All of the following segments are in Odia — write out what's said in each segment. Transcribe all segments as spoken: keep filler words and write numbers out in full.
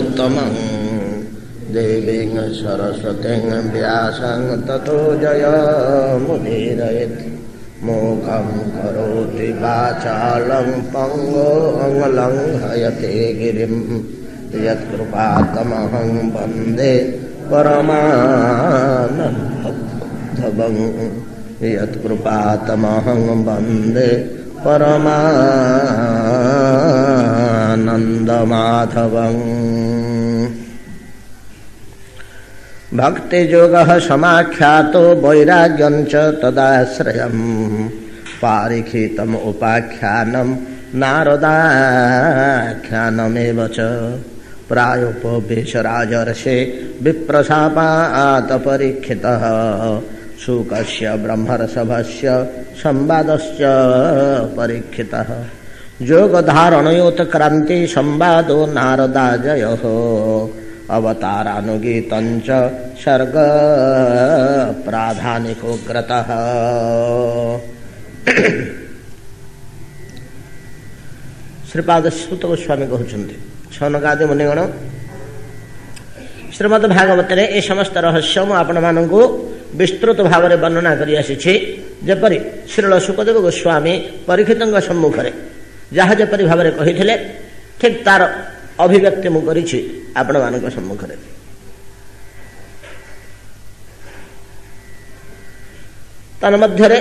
पुरुषोत्तमं देवीं सरस्वतीं व्यासं ततो जयमुदीरयेत् मूकं करोति वाचालं पङ्गुं लङ्घयते गिरिं यत्कृपातमहं वन्दे परमानन्दं यत्कृपातमहं वन्दे परमानन्दमाधवम्। भक्तियोगः समाख्यातो वैराग्यं च तदाश्रयम् पारिखितम् उपाख्यानं नारदाख्यानमेव च प्रायोपवेश राजर्षे विप्रशापात् परीक्षितः शुकस्य ब्रह्मर्षभस्य संवादश्च परीक्षितः योगधारणयोतक्रान्ति संवादो नारदाजयः अवतारानुगीतं च सर्ग प्राधानिकोग्रतः। श्रीपाद सूत गोस्वामी कहते शौनकादि मुनिगण श्रीमद् भागवत रे ए समस्त रहस्य मु आपण मानकु विस्तृत भाव में वर्णना करि आसी जेपरि श्रील सुखदेव गोस्वामी परीक्षितଙ୍କ सम्मुखरे जहाँ जेपरि भाव में कही ठीक तार अभिव्यक्ति मु करिछि आपण मानक सम्मुखरे। तन्मध्यरे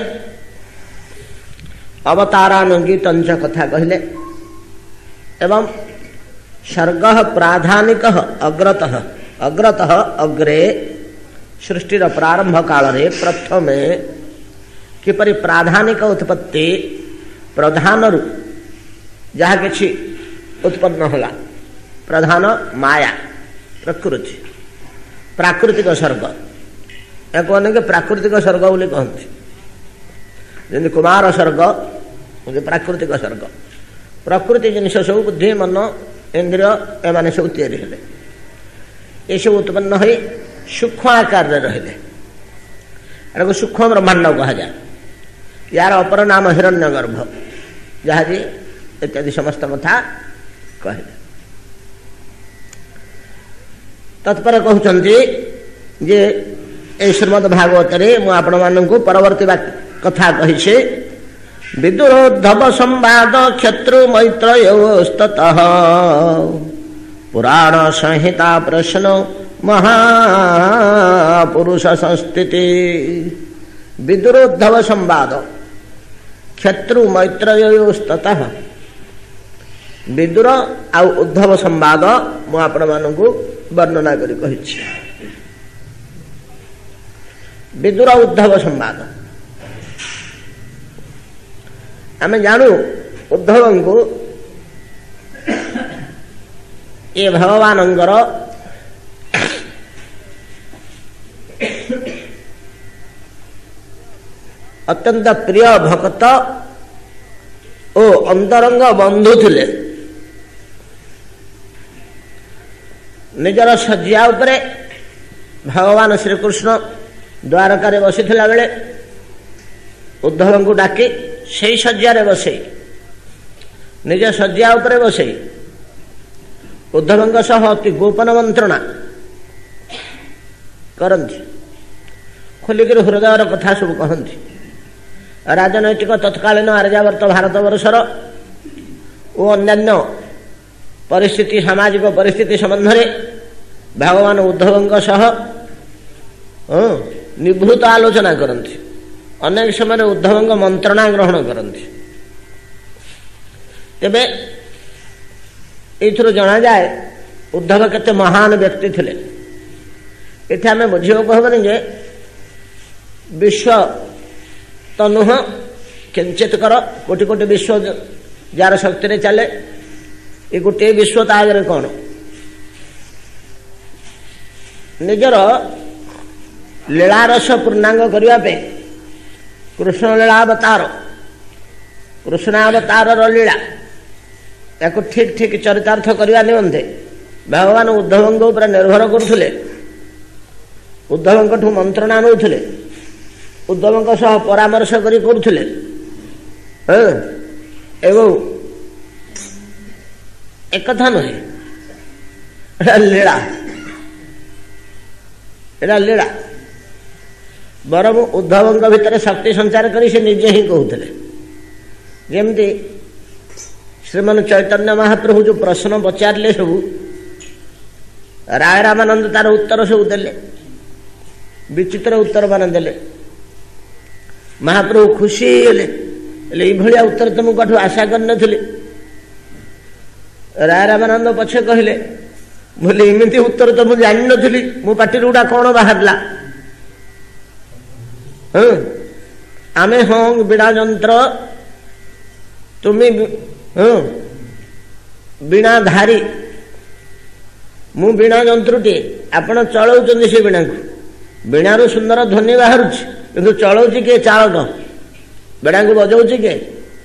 अवतारानुगीतं च कथा कहले एवं सर्गः प्राधानिकः अग्रतः अग्रतः अग्रे सृष्टिर प्रारंभ काल रे प्रथमे किपरि प्राधानिक उत्पत्ति प्रधान रु जहाँ किछि उत्पन्न होला प्रधान माया प्रकृति प्राकृतिक सर्ग या कहने के प्राकृतिक सर्ग बोली कहते जमी कुमार सर्ग प्राकृतिक सर्ग प्रकृति जिनिष सब बुद्धि मन इंद्रिय एमाने सब तैयारी हेले ये सब उत्पन्न हो सूक्ष्म आकार रहिले को सूक्ष्म ब्रह्मांड कह जाए यार अपर नाम हिरण्यगर्भ जहाँ जी इत्यादि समस्त कथा कहले तत्पर कहते जे ए श्रीमद् भागवत रे मु आपण मानकु परवर्ती कथा कहिसे विदुरोद्धव संवाद क्षत्रु मैत्रयोस्ततः पुराण संहिता प्रश्न महापुरुष संस्थिति विदुरोद्धव संवाद क्षत्रु मैत्रयोस्ततः विदुर आउ उद्धव संवाद मु आपण मानकु वर्णना करी कहिछि। विदुर उद्धव संवाद आमे जानू उद्धव को ये भगवानंगर अत्यंत प्रिय भक्त ओ अंतरंग बंधु थिले। निजर शज्या उपरे भगवान श्रीकृष्ण द्वारका बसी बेले उद्धव को डाकी से शज्या बसई निज शज्या उपरे बसई उद्धव सह अति गोपन मंत्रणा करती खोलिक हृदय कथा सब कहती राजनैतिक तत्कालीन आर्यावर्त भारत वर्षर ओ अन्यान्य परिस्थिति सामाजिक परिस्थिति संबंध में भगवान उद्धव सह निभृत आलोचना करती अनेक समय उद्धव मंत्रणा ग्रहण करती तेबे एथुर जना जाए उद्धव केते महान व्यक्ति थिले। इथे आमे बुझियो कहबनी जे विश्व तो नुह किंचित कर कोटि कोटि विश्व जार शक्ति रे चले ये गोटे विश्व तागरे कौन निजर लीलारस पूर्णांग करने कृष्ण लीलावतार कृष्णावतार लीला या ठीक ठीक चरितार्थ करने निमंते भगवान उद्धव उपर निर्भर करुले उद्धव मंत्रणा नौले उद्धव सह परामर्श करुले एवं एक कथा नुहे ଏଟା ଲୀଳା, ଏଟା ଲୀଳା। ବରଂ ଉଦ୍ଧବଙ୍କ ଭିତରେ ଶକ୍ତି ସଞ୍ଚାର କରି ସେ ନିଜେ ହିଁ କହୁଥିଲେ। ଯେମିତି ଶ୍ରୀମାନ ଚୈତନ୍ୟ ମହାପ୍ରଭୁ ଯେଉଁ ପ୍ରଶ୍ନ ପଚାରିଲେ ସବୁ, ରାୟ ରାମାନନ୍ଦ ତାର ଉତ୍ତର ସବୁ ଦେଲେ, ବିଚିତ୍ର ଉତ୍ତର ମାନ ଦେଲେ। ମହାପ୍ରଭୁ ଖୁସି ହେଇଗଲେ, ହେଲେ ଏଇଭଳିଆ ଉତ୍ତର ତ ମୁଁ କାଠୁ ଆଶା କରିନଥିଲି। ରାୟ ରାମାନନ୍ଦ ପଛେ କହିଲେ, ବୋଲେ ଏମିତି ଉତ୍ତର ତ ମୁଁ ଜାଣିନଥିଲି, ମୋ ପାଟିରୁ ଗୁଡ଼ା କ'ଣ ବାହାରିଲା। ହଁ ଆମେ ହଁ ବୀଣା ଯନ୍ତ୍ର, ତୁମେ ହଁ ବୀଣାଧାରୀ, ମୁଁ ବୀଣା ଯନ୍ତ୍ରଟିଏ, ଆପଣ ଚଳଉଛନ୍ତି ସେ ବୀଣାକୁ। ବୀଣାରୁ ସୁନ୍ଦର ଧ୍ୱନି ବାହାରୁଛି, କିନ୍ତୁ ଚଳଉଛି କିଏ? ଚାଳକ। ବୀଣାକୁ ବଜାଉଛି କିଏ?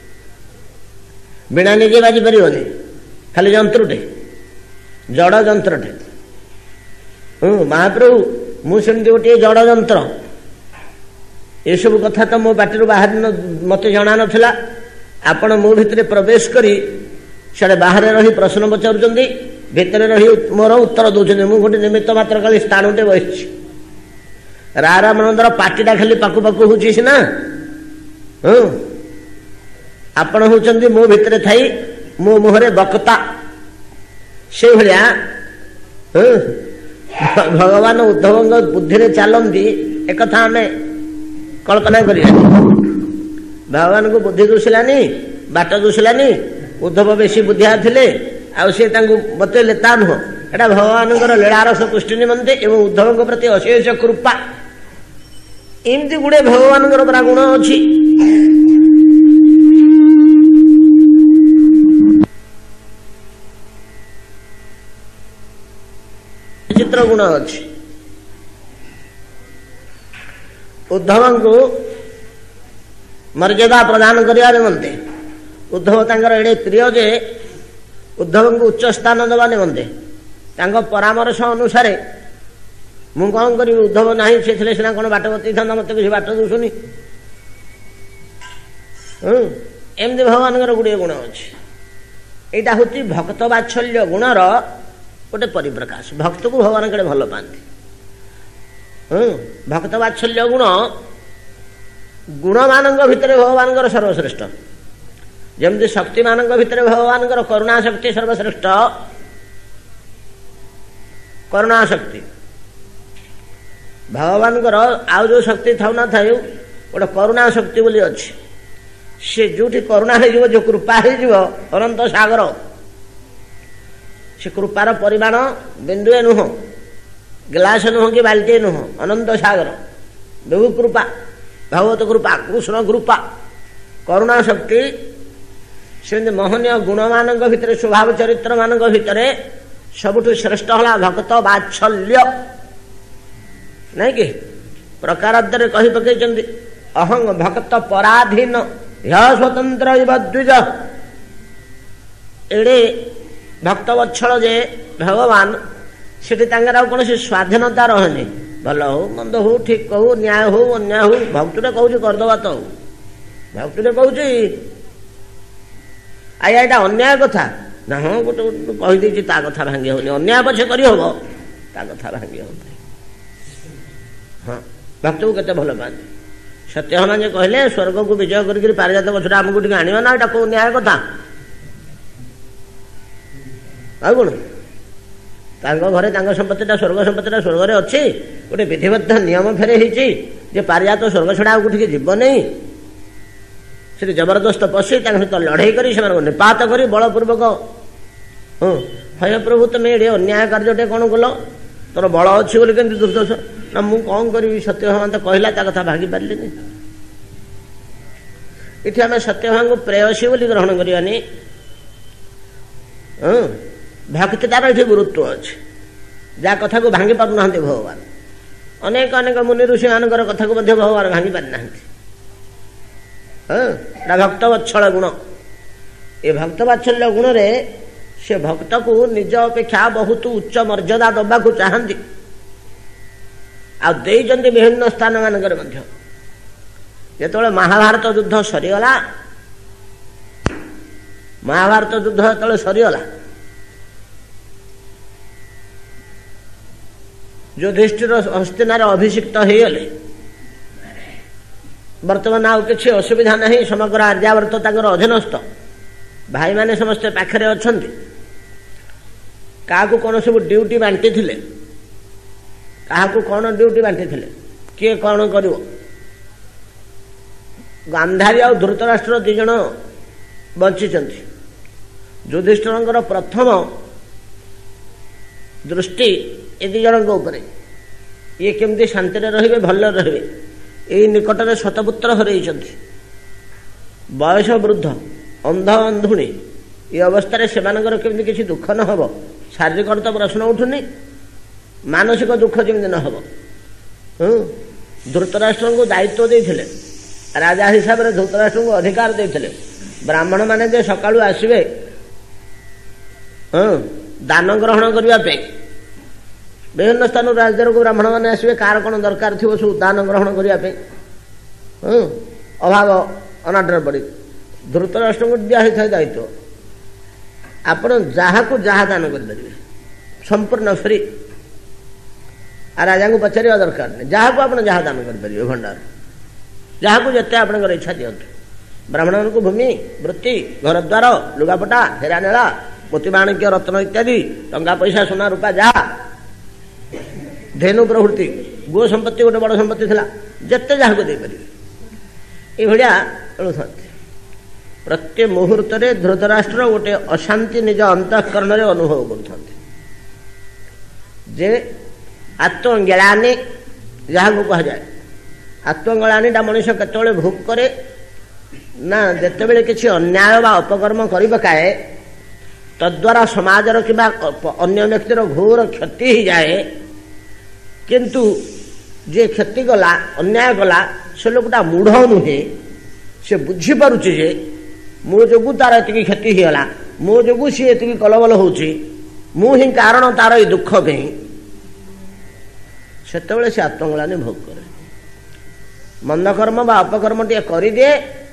ବୀଣା ନିଜେ ବାଜି ପାରିବନି, ଖାଲି ଯନ୍ତ୍ରଟେ, ଜଡ଼ ଯନ୍ତ୍ରଟେ। ହଁ ମହାପ୍ରଭୁ, ମୁଁ ସେମିତି ଗୋଟିଏ ଜଡ଼ ଯନ୍ତ୍ର। ଏସବୁ କଥା ତ ମୋ ପାଟିରୁ ବାହାରି ମୋତେ ଜଣା ନଥିଲା। ଆପଣ ମୋ ଭିତରେ ପ୍ରବେଶ କରି ସିଆଡ଼େ ବାହାରେ ରହି ପ୍ରଶ୍ନ ପଚାରୁଛନ୍ତି, ଭିତରେ ରହି ମୋର ଉତ୍ତର ଦେଉଛନ୍ତି। ମୁଁ ଗୋଟେ ନିମିତ୍ତ ମାତ୍ର ଖାଲି ସ୍ଥାନଟେ ବସିଛି। ରାୟ ରାମାନନ୍ଦର ପାଟିଟା ଖାଲି ପାକୁ ପାକୁ ହେଉଛି ସିନା। ହଁ ଆପଣ ହେଉଛନ୍ତି ମୋ ଭିତରେ ଥାଇ ମୋ ମୁହଁରେ ବକ୍ତା। ସେଇଭଳିଆ ହଁ ଭଗବାନ ଉଦ୍ଧବଙ୍କ ବୁଦ୍ଧିରେ ଚାଲନ୍ତି, ଏକଥା ଆମେ କଳ୍ପନା କରିବାନି। ଭଗବାନଙ୍କୁ ବୁଦ୍ଧି ଦୁଶିଲାନି, ବାଟ ଦୁଶିଲାନି। ଉଦ୍ଧବ ବେଶୀ ବୁଦ୍ଧିଆ ଥିଲେ, ଆଉ ସେ ତାଙ୍କୁ ବତେଇଲେ, ତା ନୁହଁ। ଏଟା ଭଗବାନଙ୍କର ଲୀଳାରସ ପୁଷ୍ଟି ନିମନ୍ତେ ଏବଂ ଉଦ୍ଧବଙ୍କ ପ୍ରତି ଅଶେଷ କୃପା। ଏମିତି ଗୁଡେ ଭଗବାନଙ୍କର ପରା ଗୁଣ ଅଛି। ବିଚିତ୍ର ଗୁଣ ଅଛି। ଉଦ୍ଧବଙ୍କୁ ମର୍ଯ୍ୟାଦା ପ୍ରଦାନ କରିବା ନିମନ୍ତେ ଉଦ୍ଧବ ତାଙ୍କର ଏଡ଼େ ପ୍ରିୟ ଯେ ଉଦ୍ଧବଙ୍କୁ ଉଚ୍ଚ ସ୍ଥାନ ଦେବା ନିମନ୍ତେ ତାଙ୍କ ପରାମର୍ଶ ଅନୁସାରେ ମୁଁ କ'ଣ କରିବି, ଉଦ୍ଧବ ନାହିଁ, ସେ ଥିଲେ ସିନା କ'ଣ ବାଟ ବତେଇଥାନ୍ତା, ମୋତେ କିଛି ବାଟ ଦେଉଛନ୍ତି। ହୁଁ ଏମିତି ଭଗବାନଙ୍କର ଗୁଡ଼ିଏ ଗୁଣ ଅଛି। ଏଇଟା ହେଉଛି ଭକ୍ତ ବାତ୍ସଲ୍ୟ ଗୁଣର ଗୋଟେ ପରିପ୍ରକାଶ। ଭକ୍ତକୁ ଭଗବାନ କେଡ଼େ ଭଲ ପାଆନ୍ତି। ହୁଁ ଭକ୍ତ ବାତ୍ସଲ୍ୟ ଗୁଣ ଗୁଣମାନଙ୍କ ଭିତରେ ଭଗବାନଙ୍କର ସର୍ବଶ୍ରେଷ୍ଠ। ଯେମିତି ଶକ୍ତିମାନଙ୍କ ଭିତରେ ଭଗବାନଙ୍କର କରୁଣା ଶକ୍ତି ସର୍ବଶ୍ରେଷ୍ଠ। କରୁଣା ଶକ୍ତି ଭଗବାନଙ୍କର ଆଉ ଯେଉଁ ଶକ୍ତି ଥାଉ ନଥାଉ ଗୋଟେ କରୁଣା ଶକ୍ତି ବୋଲି ଅଛି। ସେ ଯେଉଁଠି କରୁଣା ହେଇଯିବ, ଯେଉଁ କୃପା ହେଇଯିବ, ଅନନ୍ତ ସାଗର। ସେ କୃପାର ପରିମାଣ ବିନ୍ଦୁଏ ନୁହଁ, ଗ୍ଲାସ ନୁହଁ କି ବାଲ୍ଟିଏ ନୁହଁ, ଅନନ୍ତ ସାଗର। ବହୁ କୃପା, ଭଗବତ କୃପା, କୃଷ୍ଣ କୃପା, କରୁଣା ଶକ୍ତି। ସେମିତି ମହନୀୟ ଗୁଣମାନଙ୍କ ଭିତରେ, ସ୍ୱଭାବ ଚରିତ୍ର ମାନଙ୍କ ଭିତରେ ସବୁଠୁ ଶ୍ରେଷ୍ଠ ହେଲା ଭକ୍ତ ବାତ୍ସଲ୍ୟ। ନାଇଁ କି ପ୍ରକାରାନ୍ତରେ କହି ପକେଇଛନ୍ତି, ଅହଂ ଭକ୍ତ ପରାଧୀନ ହ୍ୟ ସ୍ୱତନ୍ତ୍ର ଇବ ଦ୍ୱିଜ। ଏଡ଼େ ଭକ୍ତ ବତ୍ସଳ ଯେ ଭଗବାନ, ସେଠି ତାଙ୍କର ଆଉ କୌଣସି ସ୍ୱାଧୀନତା ରହେନି। ଭଲ ହଉ ମନ୍ଦ ହଉ, ଠିକ ହଉ, ନ୍ୟାୟ ହଉ, ଅନ୍ୟାୟ ହଉ, ଭକ୍ତିରେ କହୁଛି କରିଦେବା ତ ହଉ, ଭକ୍ତିରେ କହୁଛି ଆଜ୍ଞା ଏଇଟା ଅନ୍ୟାୟ କଥା ନା, ହଁ ଗୋଟେ ଗୋଟେ କହିଦେଇଛି, ତା କଥା ଭାଙ୍ଗି ହଉନି। ଅନ୍ୟାୟ ପଛେ କରିହବ, ତା କଥା ଭାଙ୍ଗି ହଉନି। ହଁ ଭକ୍ତକୁ କେତେ ଭଲ ପାଆନ୍ତି। ସତ୍ୟଭାମା ଯେ କହିଲେ ସ୍ୱର୍ଗକୁ ବିଜୟ କରିକି ପାରିଜାତ ଗଛଟା ଆମକୁ ଟିକେ ଆଣିବ ନା, ଏଇଟା କୋଉ ନ୍ୟାୟ କଥା? ଆଉ କଣ, ତାଙ୍କ ଘରେ ତାଙ୍କ ସମ୍ପତ୍ତିଟା, ସ୍ୱର୍ଗ ସମ୍ପତ୍ତିଟା ସ୍ୱର୍ଗରେ ଅଛି। ଗୋଟେ ବିଧିବଦ୍ଧ ନିୟମ ଫେରେ ହେଇଛି ଯେ ପାରିଜାତ ସ୍ୱର୍ଗ ଛଡ଼ା ଆଉ କୋଉଠିକି ଯିବନି। ସେଠି ଜବରଦସ୍ତ ପଶି ତାଙ୍କ ସହିତ ଲଢ଼େଇ କରି ସେମାନଙ୍କୁ ନିପାତ କରି ବଳପୂର୍ବକ, ହଁ ହୟ ପ୍ରଭୁ ତମେ ଏଡ଼େ ଅନ୍ୟାୟ କାର୍ଯ୍ୟଟେ କ'ଣ କଲ, ତୋର ବଳ ଅଛି ବୋଲି କେମିତି ଦୁର୍ଦ୍ଦୋଷ? ନା ମୁଁ କ'ଣ କରିବି, ସତ୍ୟଭାମା ତ କହିଲା, ତା କଥା ଭାଙ୍ଗି ପାରିଲିନି। ଏଠି ଆମେ ସତ୍ୟଭାମାଙ୍କୁ ପ୍ରେୟସୀ ବୋଲି ଗ୍ରହଣ କରିବାନି। ହଁ ଭକ୍ତିଟାର ଏଠି ଗୁରୁତ୍ୱ ଅଛି, ଯାହା କଥାକୁ ଭାଙ୍ଗି ପାରୁନାହାନ୍ତି ଭଗବାନ। ଅନେକ ଅନେକ ମୁନି ଋଷିମାନଙ୍କର କଥାକୁ ମଧ୍ୟ ଭଗବାନ ଭାଙ୍ଗି ପାରିନାହାନ୍ତି। ହଁ ଏଟା ଭକ୍ତ ବତ୍ସଳ ଗୁଣ। ଏ ଭକ୍ତ ବାତ୍ସଲ୍ୟ ଗୁଣରେ ସେ ଭକ୍ତକୁ ନିଜ ଅପେକ୍ଷା ବହୁତ ଉଚ୍ଚ ମର୍ଯ୍ୟାଦା ଦେବାକୁ ଚାହାନ୍ତି, ଆଉ ଦେଇଛନ୍ତି ବିଭିନ୍ନ ସ୍ଥାନ ମାନଙ୍କରେ ମଧ୍ୟ। ଯେତେବେଳେ ମହାଭାରତ ଯୁଦ୍ଧ ସରିଗଲା, ମହାଭାରତ ଯୁଦ୍ଧ ଯେତେବେଳେ ସରିଗଲା, युधिष्ठिर हस्तिनार अभिषिक्त होगले बर्तमान आउ कि असुविधा नहीं समग्र आर्यावर्त तांकर अधीनस्थ भाई माने समस्ते पाखरे अछंती क्या कौन सब ड्यूटी बांटी थिले क्या कौन ड्यूटी बांटी थिले किए कौन करिवो गांधारी और धृतराष्ट्र दी जन बंची युधिष्ठिर प्रथम दृष्टि ए दी जन उपरे ये केमती शांति रे भल रे यही निकट में शतपुत्र हरई बयस वृद्ध अंध अंधुणी ये अवस्था से केमती किसी दुख न हो शारीरिक तो प्रश्न उठुनी मानसिक दुख जमी न हो धृतराष्ट्र को दायित्व देते राजा हिसाब से धृतराष्ट्र को अधिकार देते ब्राह्मण माने जे सकाळु आसबे हाँ दान ग्रहण करने विभिन्न स्थान राज्य को ब्राह्मण मैंने आसबे कार कौन दरकार थी सब दान ग्रहण करने हाँ अभाव अनाटर पड़ी धृतराष्ट्र को दिया होता है दायित्व आपण जहाँ को जहाँ दान करेंगे संपूर्ण फ्री आ राजा को पचार दरकार नहीं जहाँ को आप जहाँ दान करेंगे भंडार जहाँ को जिते आप इच्छा दिखते ब्राह्मण को भूमि वृत्ति घर द्वार लुगापटा हेरा नेला मोती माणिक्य रत्न इत्यादि टंका पैसा सोना रूपा जहाँ धेनु प्रवृत्ति गो संपत्ति गोटे बड़ संपत्ति था जिते जहाँ को देपारे ये चलुता प्रत्येक मुहूर्त धृतराष्ट्र गोटे अशांति निज अंतःकरण में अनुभव कर आत्मग्लानि जहाँ को कह जाए आत्मग्लानि मनुष्य केतबेले भोग करे ना जितेबेले किसी अन्याय बा अपकर्म कर पकाए तद्वारा समाजर कि अन्य व्यक्तिर घोर क्षति ही जाए किंतु जे क्षति गला अन्याय गला से लोकटा मूढ़ नुहे से बुझी पारुचे जे मो जोगु तार एति क्षति होगा मो जोगु सी एति कलबल होची मु ही कारण तार ये दुख पे सेतबेले से आत्मग्लानि भोग करे मंद कर्म बा अपकर्म टे कर दिए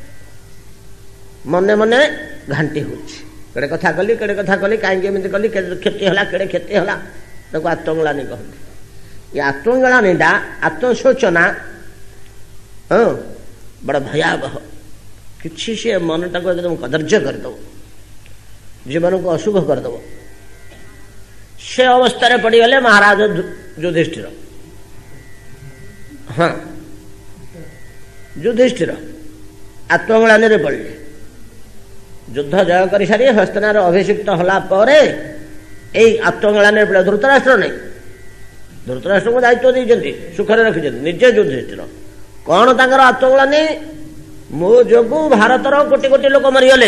मने मने घांटी होची केड़े कथा कली केड़े कथा कली कहीं एमती कली क्षति है केड़े क्षति है ताको आत्मग्लानि कहते ये आत्मग्लानिटा आत्मशोचना हाँ बड़ा भयावह किसी से मनटा को एकदम कदर्य करदेव जीवन को अशुभ करदेव से अवस्था पड़गले महाराज युधिष्ठिर हाँ युधिष्ठिर आत्मग्लानि पड़े युद्ध जय कर सारी हस्तिनार अभिषिक्त होला परे यही आत्मग्लानि पड़े धृतराष्ट्र नहीं धृतराष्ट्र को दायित्व देते सुखरे रखिं निजे युधिष्ठिर कौन तांकर आत्मग्लानि मो जोगु भारतर कोटि कोटि लोक मरीगले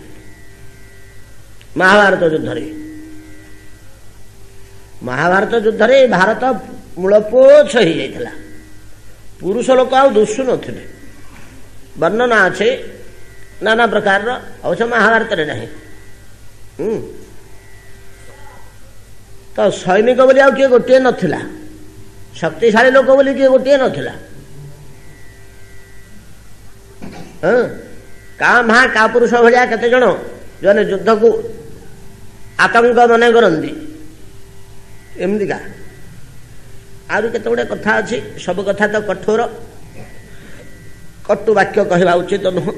महाभारत युद्ध महाभारत युद्ध भारत मूलपोछ हो जाता पुरुष लोक आ दुषु नथिले वर्णना अच्छे नाना प्रकार अवश्य महाभारत नहीं तो सैनिक बोली आ किए गोटे नथिला शक्तिशाली लोक बोली किए गोटे नथिला हाँ का महा का पुरुष भाया केते जन जो युद्ध को आतंक मन करती एमतीका आरु केते गुड़े कथा अच्छी सब कथा तो कठोर कटु वाक्य कहवा उचित नुह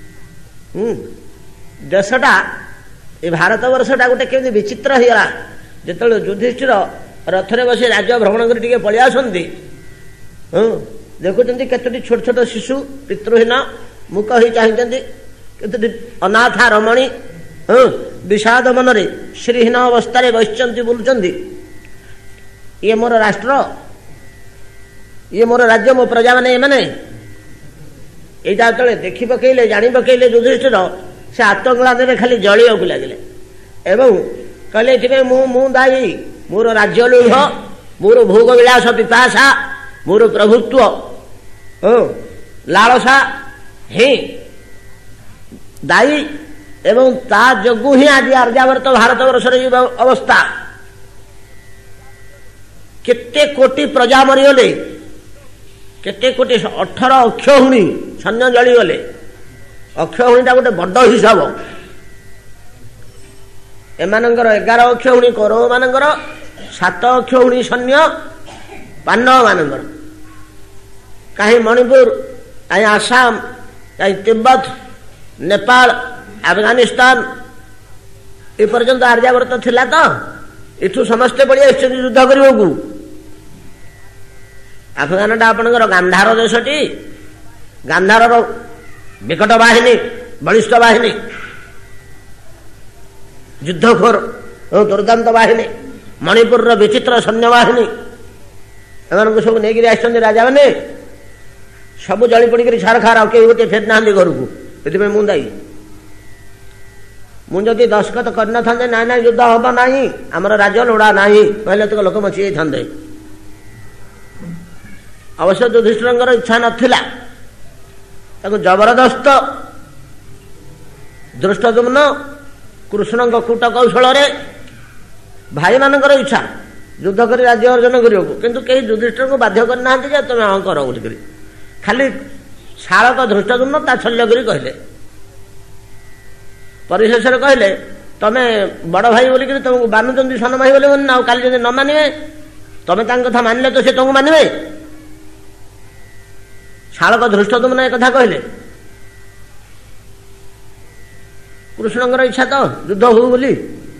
देशटा ये भारत वर्षटा गोटे केमती विचित्र होगा जो युधिष्ठिर रथरे बसी राज्य भ्रमण कर पलि आसती हाँ देखुं केतोटी छोट छोट शिशु पितृहीन मुख ही चाहते केतोटी अनाथा रमणी हाँ विषाद मनरे श्रीहीन अवस्था बसचंती बुलुचंती ये मोर राष्ट्र ये मोर राज्य मो प्रजा मैंने ये मैंने यहाँ जो देखी पकईले जानी पकईले युधिष्ठिर से आत्मग्लानि खाली जलिया को लगे एवं कहले मु मु दायी मोर राज्य लोभ मोर भोग विलास पिपाशा मोर प्रभुत्व लालसा ही दायी एवं ता जोगु ही आज आर्यावर्त भारत वर्ष अवस्था केते कोटि प्रजा मरीगले केते कोटि अठर अक्षहुणी सैन्य जलीगले अक्षहुणीटा गोटे बड़ हिसाब एमानंकर एगार अक्षहुणी कौरव मानकर सात अक्षहुणी सैन्य पांडव मानकर कहीं मणिपुर कहीं आसाम कहीं तिब्बत नेपाल अफगानिस्तान ए पर्यंत आर्यावर्त थिला तो इठू समस्ते पड़ी आछन युद्ध करबो को अफगानटा आपनकर गांधार देशटी गांधार विकट बाहिनी बलिष्ठ बाहिनी युद्धखोर दुर्दांत बाहिनी मणिपुर विचित्र सैन्य बाहिनी एम सब नहीं आसते राजा मैंने सब जली पड़ी छारखार कई गोटे फेरी ना घर को ये मुझे दायी मुझे दस्खत करना था ना ना युद्ध हम ना आमर राज्य लोड़ा ना कहले तो लोक मची जाते अवश्य युधिष्ठिर इच्छा नाला जबरदस्त दृष्टदुम्न कृष्ण कूट कौशल भाई मानकर इच्छा युद्ध कर राज्य अर्जन करने को किंतु कई युधिष्ठिर को बाध्य करना तुम हाँ कर बोल खाली शालक धृष्टदुम्न तात्सल्य करी कहले परिशेष कहले तमें बड़ भाई बोल तुमको बानुंट सान भाई बोले ना काली जब न मानवे तमें कथा मानले तो से तुमको मानवे शालक धृष्टदुम्न एक कथा कहले कृष्णकर इच्छा तो युद्ध हो बोली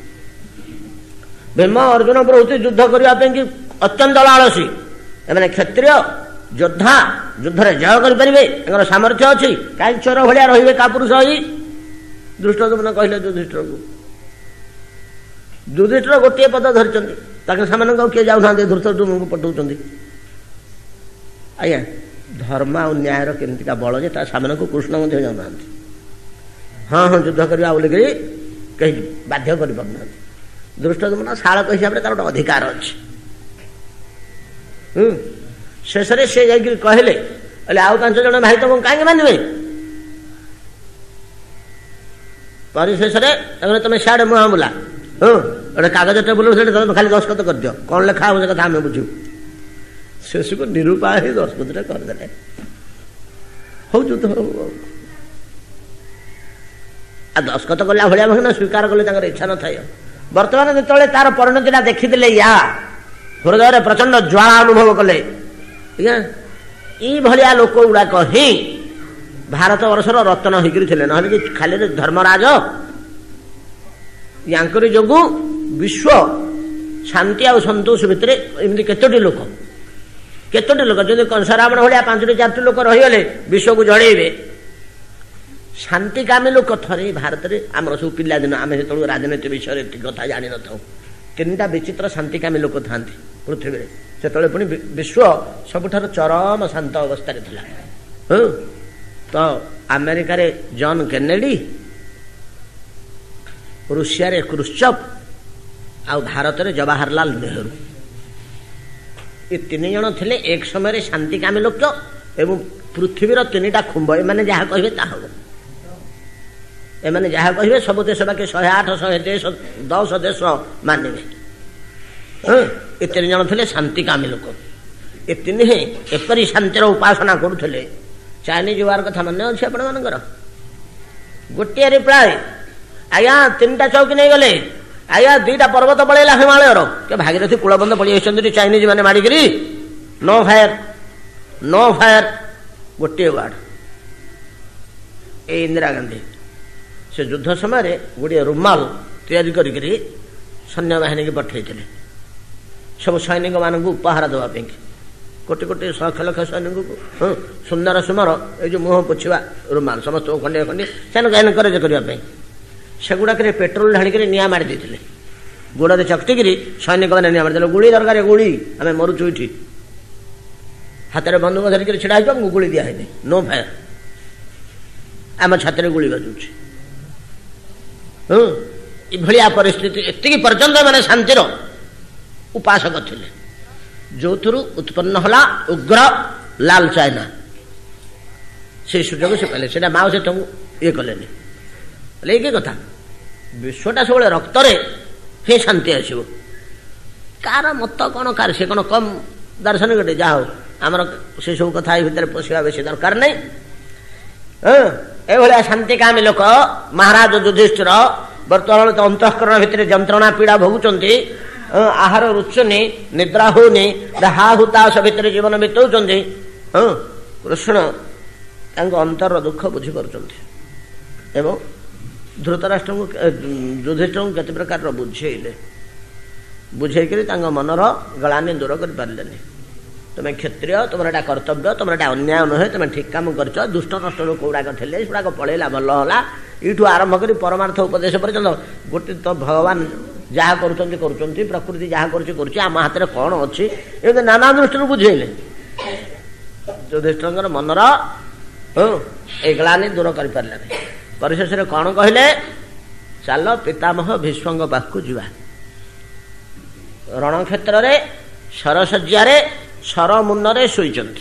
भीम अर्जुन प्रभृति युद्ध करने कि अत्यंत लालसी एम क्षत्रिय योद्धा युद्ध में जय करें सामर्थ्य अच्छी कहीं चोर भाया रे का पुरुष ही दृष्टदुम्न कहले युधिष्ठिर को युधिष्ठिर गोटे पद धरती किए जाऊना धृष्टदुम्न को पठाऊँ आज्ञा धर्म आ न्यायर केमतिका बल जे सामने को कृष्ण जाऊना हाँ हाँ युद्ध करवा बोलिक कहीं बाध्य कर दृष्टदुम्न शालक हिसाब से तार गोटे अधिकार अच्छे शेष से कहले आउ पांच जन भाई तुमको कहीं मानवे परिशेष तुम सियाड़े मुहा बुला हाँ गोटे कागज टेबुल तुम खाली दस्खत कर दियो कौन लिखा हो कथा आम बुझू शेष को निरूपाय दस्खत करदे हो युद्ध आ दस्खत कला भाया भाई स्वीकार कले इच्छा न था बर्तमान जो तार परिणतिटा देखिले या हृदय प्रचंड ज्वाला अनुभव कले या लोक गुड़ाक ही भारत वर्षर रत्न होकर ना कि खाली धर्मराज यांकरी जोगु विश्व शांति आ संतोष भितर एमती केतोटी लोक केतोटी लोक जब कंसरावण भाया पांचटी चारोटी लोक रहीगले विश्व को जड़ेबे शांतिकामी लोक थे भारत में आम सब पिलादिन आम से राजनीति विषय कथा जानी न था तीन टा विचित्र शांतिकामी लोक था पृथ्वी में से पुणी विश्व सबुठार चरम शांत अवस्था हाँ तो अमेरिका रे जॉन केनेडी रूसिया रे क्रुश्चव आ भारत में जवाहरलाल नेहरू ये तीन जन थे एक समय शांतिकामी लोक एवं पृथ्वीर तीन टा खुंब एमाने जहाँ कहे ता हम एमाने जहाँ कहे सब देश बाकी शहे आठ शहे देश दस देश मानवे ये तीन जन थे शांतिकामी लोक ये तीन ही एपरी शांतिर उपासना करुले चाइनीज वार कथा मन अच्छे आपण मानकर गोटे रिप्लाय आज्ञा तीन टा चौकी नहीं गले आज्ञा दुईटा पर्वत पड़ेगा हिमालय के भागीरथी कूलबंद पड़ी चाइनीज मैंने मारिकी नो फायर नो फायर गोटे वार्ड ए इंदिरा गांधी से युद्ध समय गोटे रुमाल तैयारी करी सैन्य बाहिनी की पठे सब सैनिक मान उपहार देवाई कोटि कोटि लक्ष लक्ष सैनिक को हाँ सुंदर सुमर ये मुह पोछा रुमाल समस्त खंडे खंडे से एनकरेज करने सेगुड़ाक पेट्रोल ढाणिक निआं मारी देते गोड़े चकटिक सैनिक मैंने निआं मारी गुड़ी दरकार गुड़ी आम मरुचु ये हाथ में बंदूक धरिक छिड़ा हो गुड़ी दिया है नो फायर आम छाती गुड़ी बाजुची हाँ ये परिस्थिति एति पर्यंत मैंने शांतिर उपासक थे जो थ्रु उत्पन्न होला उग्र लाल चाइना से सुजोग से पाले से माओ से ये कले एक कथा विश्वटा सब रक्त ही शांति आसो कार मत कौन कार से कौन कम दार्शनिक टे जा आमर से सब कथा भितर पशिया बेसी दरकार नहीं एभलिया शांतिकामी लोक महाराज युधिष्ठिर बर्तमान तो अंतःकरण भितर जंत्रणा पीड़ा भोगुंट ଆହାର ରୁଚୁନି, ନିଦ୍ରା ହଉନି, ହା ହୁତାଶ ଭିତରେ ଜୀବନ ବିତଉଛନ୍ତି। ହଁ, କୃଷ୍ଣ ତାଙ୍କ ଅନ୍ତରର ଦୁଃଖ ବୁଝିପାରୁଛନ୍ତି ଏବଂ ଧୃତରାଷ୍ଟ୍ରଙ୍କୁ ଯୁଧିଷ୍ଠିରଙ୍କୁ କେତେ ପ୍ରକାରର ବୁଝେଇଲେ, ବୁଝେଇକରି ତାଙ୍କ ମନର ଗଳାନି ଦୂର କରିପାରିଲେନି। ତୁମେ କ୍ଷତ୍ରିୟ, ତୁମର ଏଟା କର୍ତ୍ତବ୍ୟ, ତୁମର ଏଟା ଅନ୍ୟାୟ ନୁହେଁ, ତୁମେ ଠିକ କାମ କରିଛ। ଦୁଷ୍ଟ ନଷ୍ଟ ଲୋକ ଗୁଡ଼ାକ ଥିଲେ, ସେଗୁଡ଼ାକ ପଳେଇଲା, ଭଲ ହେଲା। ଏଇଠୁ ଆରମ୍ଭ କରି ପରମାର୍ଥ ଉପଦେଶ ପର୍ଯ୍ୟନ୍ତ ଗୋଟେ ତ ଭଗବାନ ଯାହା କରୁଛନ୍ତି କରୁଛନ୍ତି, ପ୍ରକୃତି ଯାହା କରୁଛି କରୁଛି, ଆମ ହାତରେ କ'ଣ ଅଛି, ଏମିତି ନାନା ଦୃଷ୍ଟିରୁ ବୁଝେଇଲେ। ଯୁଧିଷ୍ଠିରଙ୍କର ମନର ଏଇ ଗ୍ଳାନି ଦୂର କରିପାରିଲେନି। ପରିଶେଷରେ କ'ଣ କହିଲେ? ଚାଲ ପିତାମହ ଭୀଷ୍ମଙ୍କ ପାଖକୁ ଯିବା। ରଣକ୍ଷେତ୍ରରେ ଶରଶଯ୍ୟାରେ ଶର ମୁନରେ ଶୋଇଛନ୍ତି।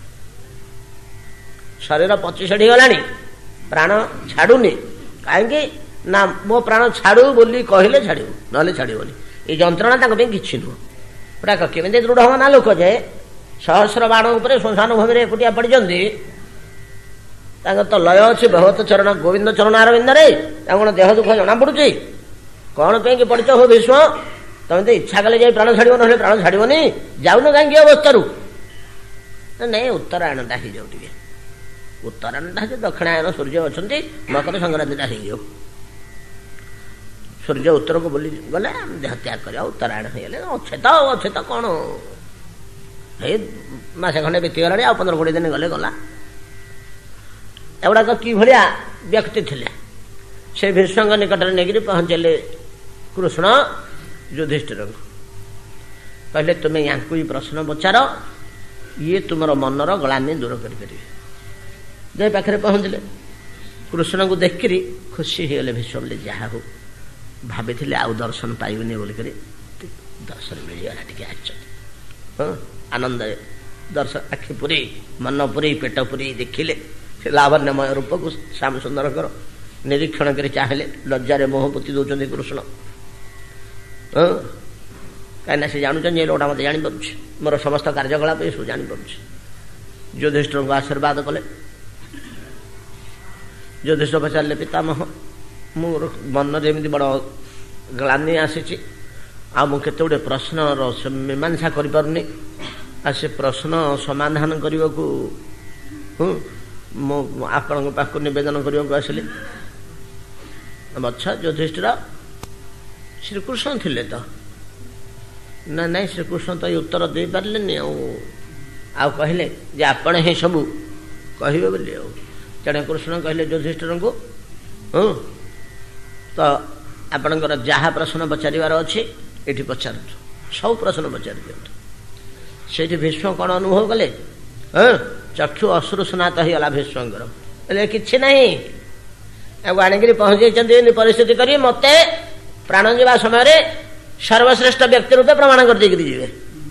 ଶରୀର ପଚିଶଢ଼ି ଗଲାଣି, ପ୍ରାଣ ଛାଡୁନି। କାହିଁକି ନା ମୋ ପ୍ରାଣ ଛାଡୁ ବୋଲି କହିଲେ ଛାଡ଼ିବ, ନହେଲେ ଛାଡ଼ିବନି। ଏଇ ଯନ୍ତ୍ରଣା ତାଙ୍କ ପାଇଁ କିଛି ନୁହଁ। ପୁରା କେମିତି ଦୃଢ଼ ହବ ନା ଲୋକ ଯେ ସହସ୍ର ବାଣ ଉପରେ ଶ୍ମଶାନ ଭୂମିରେ ଏକୁଟିଆ ପଡ଼ିଛନ୍ତି। ତାଙ୍କର ତ ଲୟ ଅଛି ଭଗବତ ଚରଣ ଗୋବିନ୍ଦ ଚରଣ ଆରବିନ୍ଦରେ। ତାଙ୍କ କ'ଣ ଦେହ ଦୁଃଖ ଜଣାପଡ଼ୁଛି? କ'ଣ ପାଇଁକି ପଡ଼ିଛ ହୋ ଭୀଷ୍ମ? ତମେ ତ ଇଚ୍ଛା କଲେ ଯାଇ ପ୍ରାଣ ଛାଡ଼ିବ, ନହେଲେ ପ୍ରାଣ ଛାଡ଼ିବନି। ଯାଉନ କାହିଁକି ଅବସ୍ଥାରୁ? ନାଇଁ, ଉତ୍ତରାୟଣଟା ହେଇଯାଉ ଟିକେ। ଉତ୍ତରାୟଣଟା ଯେ ଦକ୍ଷିଣାୟନ ସୂର୍ଯ୍ୟ ଅଛନ୍ତି, ମକର ସଂକ୍ରାନ୍ତିଟା ହେଇଯାଉ। ସୂର୍ଯ୍ୟ ଉତ୍ତରକୁ ବୁଲି ଗଲେ ଆମେ ଦେହ ତ୍ୟାଗ କରିବା। ଉତ୍ତରାୟଣ ହେଇଗଲେ ଅଛେ ତ ଅଛେ ତ କ'ଣ, ଏଇ ମାସେ ଖଣ୍ଡେ ବିତିଗଲାଣି, ଆଉ ପନ୍ଦର କୋଡ଼ିଏ ଦିନ ଗଲେ ଗଲା। ଏଗୁଡ଼ାକ କିଭଳିଆ ବ୍ୟକ୍ତି ଥିଲେ? ସେ ଭୀଷ୍ମଙ୍କ ନିକଟରେ ନେଇକରି ପହଞ୍ଚିଲେ କୃଷ୍ଣ ଯୁଧିଷ୍ଠିରଙ୍କୁ। କହିଲେ ତୁମେ ୟାଙ୍କୁ ହିଁ ପ୍ରଶ୍ନ ପଚାର, ଇଏ ତୁମର ମନର ଗ୍ଳାନି ଦୂର କରିପାରିବେ। ଯେ ପାଖରେ ପହଞ୍ଚିଲେ, କୃଷ୍ଣଙ୍କୁ ଦେଖିକରି ଖୁସି ହେଇଗଲେ ଭୀଷ୍ମ। ବୋଲେ ଯାହା ହଉ, ଭାବିଥିଲେ ଆଉ ଦର୍ଶନ ପାଇବନି ବୋଲିକରି ଦର୍ଶନ ମିଳିଗଲା। ଟିକେ ଆସିଛନ୍ତି, ହଁ, ଆନନ୍ଦ ଦର୍ଶନ ଆଖି ପୁରେଇ, ମନ ପୁରେଇ, ପେଟ ପୁରେଇ ଦେଖିଲେ ସେ ଲାବଣ୍ୟମୟ ରୂପକୁ। ଶ୍ୟାମ ସୁନ୍ଦରଙ୍କର ନିରୀକ୍ଷଣ କରି ଚାହିଁଲେ। ଲଜ୍ଜାରେ ମୋହ ପୋତି ଦେଉଛନ୍ତି କୃଷ୍ଣ। ହଁ, କାହିଁକିନା ସେ ଜାଣୁଛନ୍ତି ଏ ଲୋକଟା ମୋତେ ଜାଣିପାରୁଛି, ମୋର ସମସ୍ତ କାର୍ଯ୍ୟକଳାପ ଏସବୁ ଜାଣିପାରୁଛି। ଯୁଧିଷ୍ଠିରଙ୍କୁ ଆଶୀର୍ବାଦ କଲେ। ଯୁଧିଷ୍ଠିର ପଚାରିଲେ, ପିତାମହ, ମୋର ମନରେ ଏମିତି ବଡ଼ ଗ୍ଳାନି ଆସିଛି, ଆଉ ମୁଁ କେତେ ଗୁଡ଼ିଏ ପ୍ରଶ୍ନର ମୀମାଂସା କରିପାରୁନି। ଆଉ ସେ ପ୍ରଶ୍ନ ସମାଧାନ କରିବାକୁ ହୁଁ ମୁଁ ଆପଣଙ୍କ ପାଖକୁ ନିବେଦନ କରିବାକୁ ଆସିଲି। ଆଚ୍ଛା ଯୁଧିଷ୍ଠିର, ଶ୍ରୀକୃଷ୍ଣ ଥିଲେ ତ? ନା ନାଇଁ, ଶ୍ରୀକୃଷ୍ଣ ତ ଏଇ ଉତ୍ତର ଦେଇପାରିଲେନି। ଆଉ ଆଉ କହିଲେ ଯେ ଆପଣ ହିଁ ସବୁ କହିବେ ବୋଲି। ଆଉ ତେଣୁ କୃଷ୍ଣ କହିଲେ ଯୁଧିଷ୍ଠିରଙ୍କୁ, ହଁ, ତ ଆପଣଙ୍କର ଯାହା ପ୍ରଶ୍ନ ପଚାରିବାର ଅଛି ଏଠି ପଚାରନ୍ତୁ, ସବୁ ପ୍ରଶ୍ନ ପଚାରି ଦିଅନ୍ତୁ। ସେଇଠି ଭୀଷ୍ମ କ'ଣ ଅନୁଭବ କଲେ? ହଁ, ଚକ୍ଷୁ ଅଶ୍ରୁ ସ୍ନାତ ହେଇଗଲା ଭୀଷ୍ମଙ୍କର। ହେଲେ କିଛି ନାହିଁ, ଆଉ ଆଣିକିରି ପହଞ୍ଚାଇଛନ୍ତି ଏମିତି ପରିସ୍ଥିତି କରି ମୋତେ ପ୍ରାଣ ଯିବା ସମୟରେ ସର୍ବଶ୍ରେଷ୍ଠ ବ୍ୟକ୍ତି ରୂପେ ପ୍ରମାଣ କରିଦେଇକରି ଯିବେ।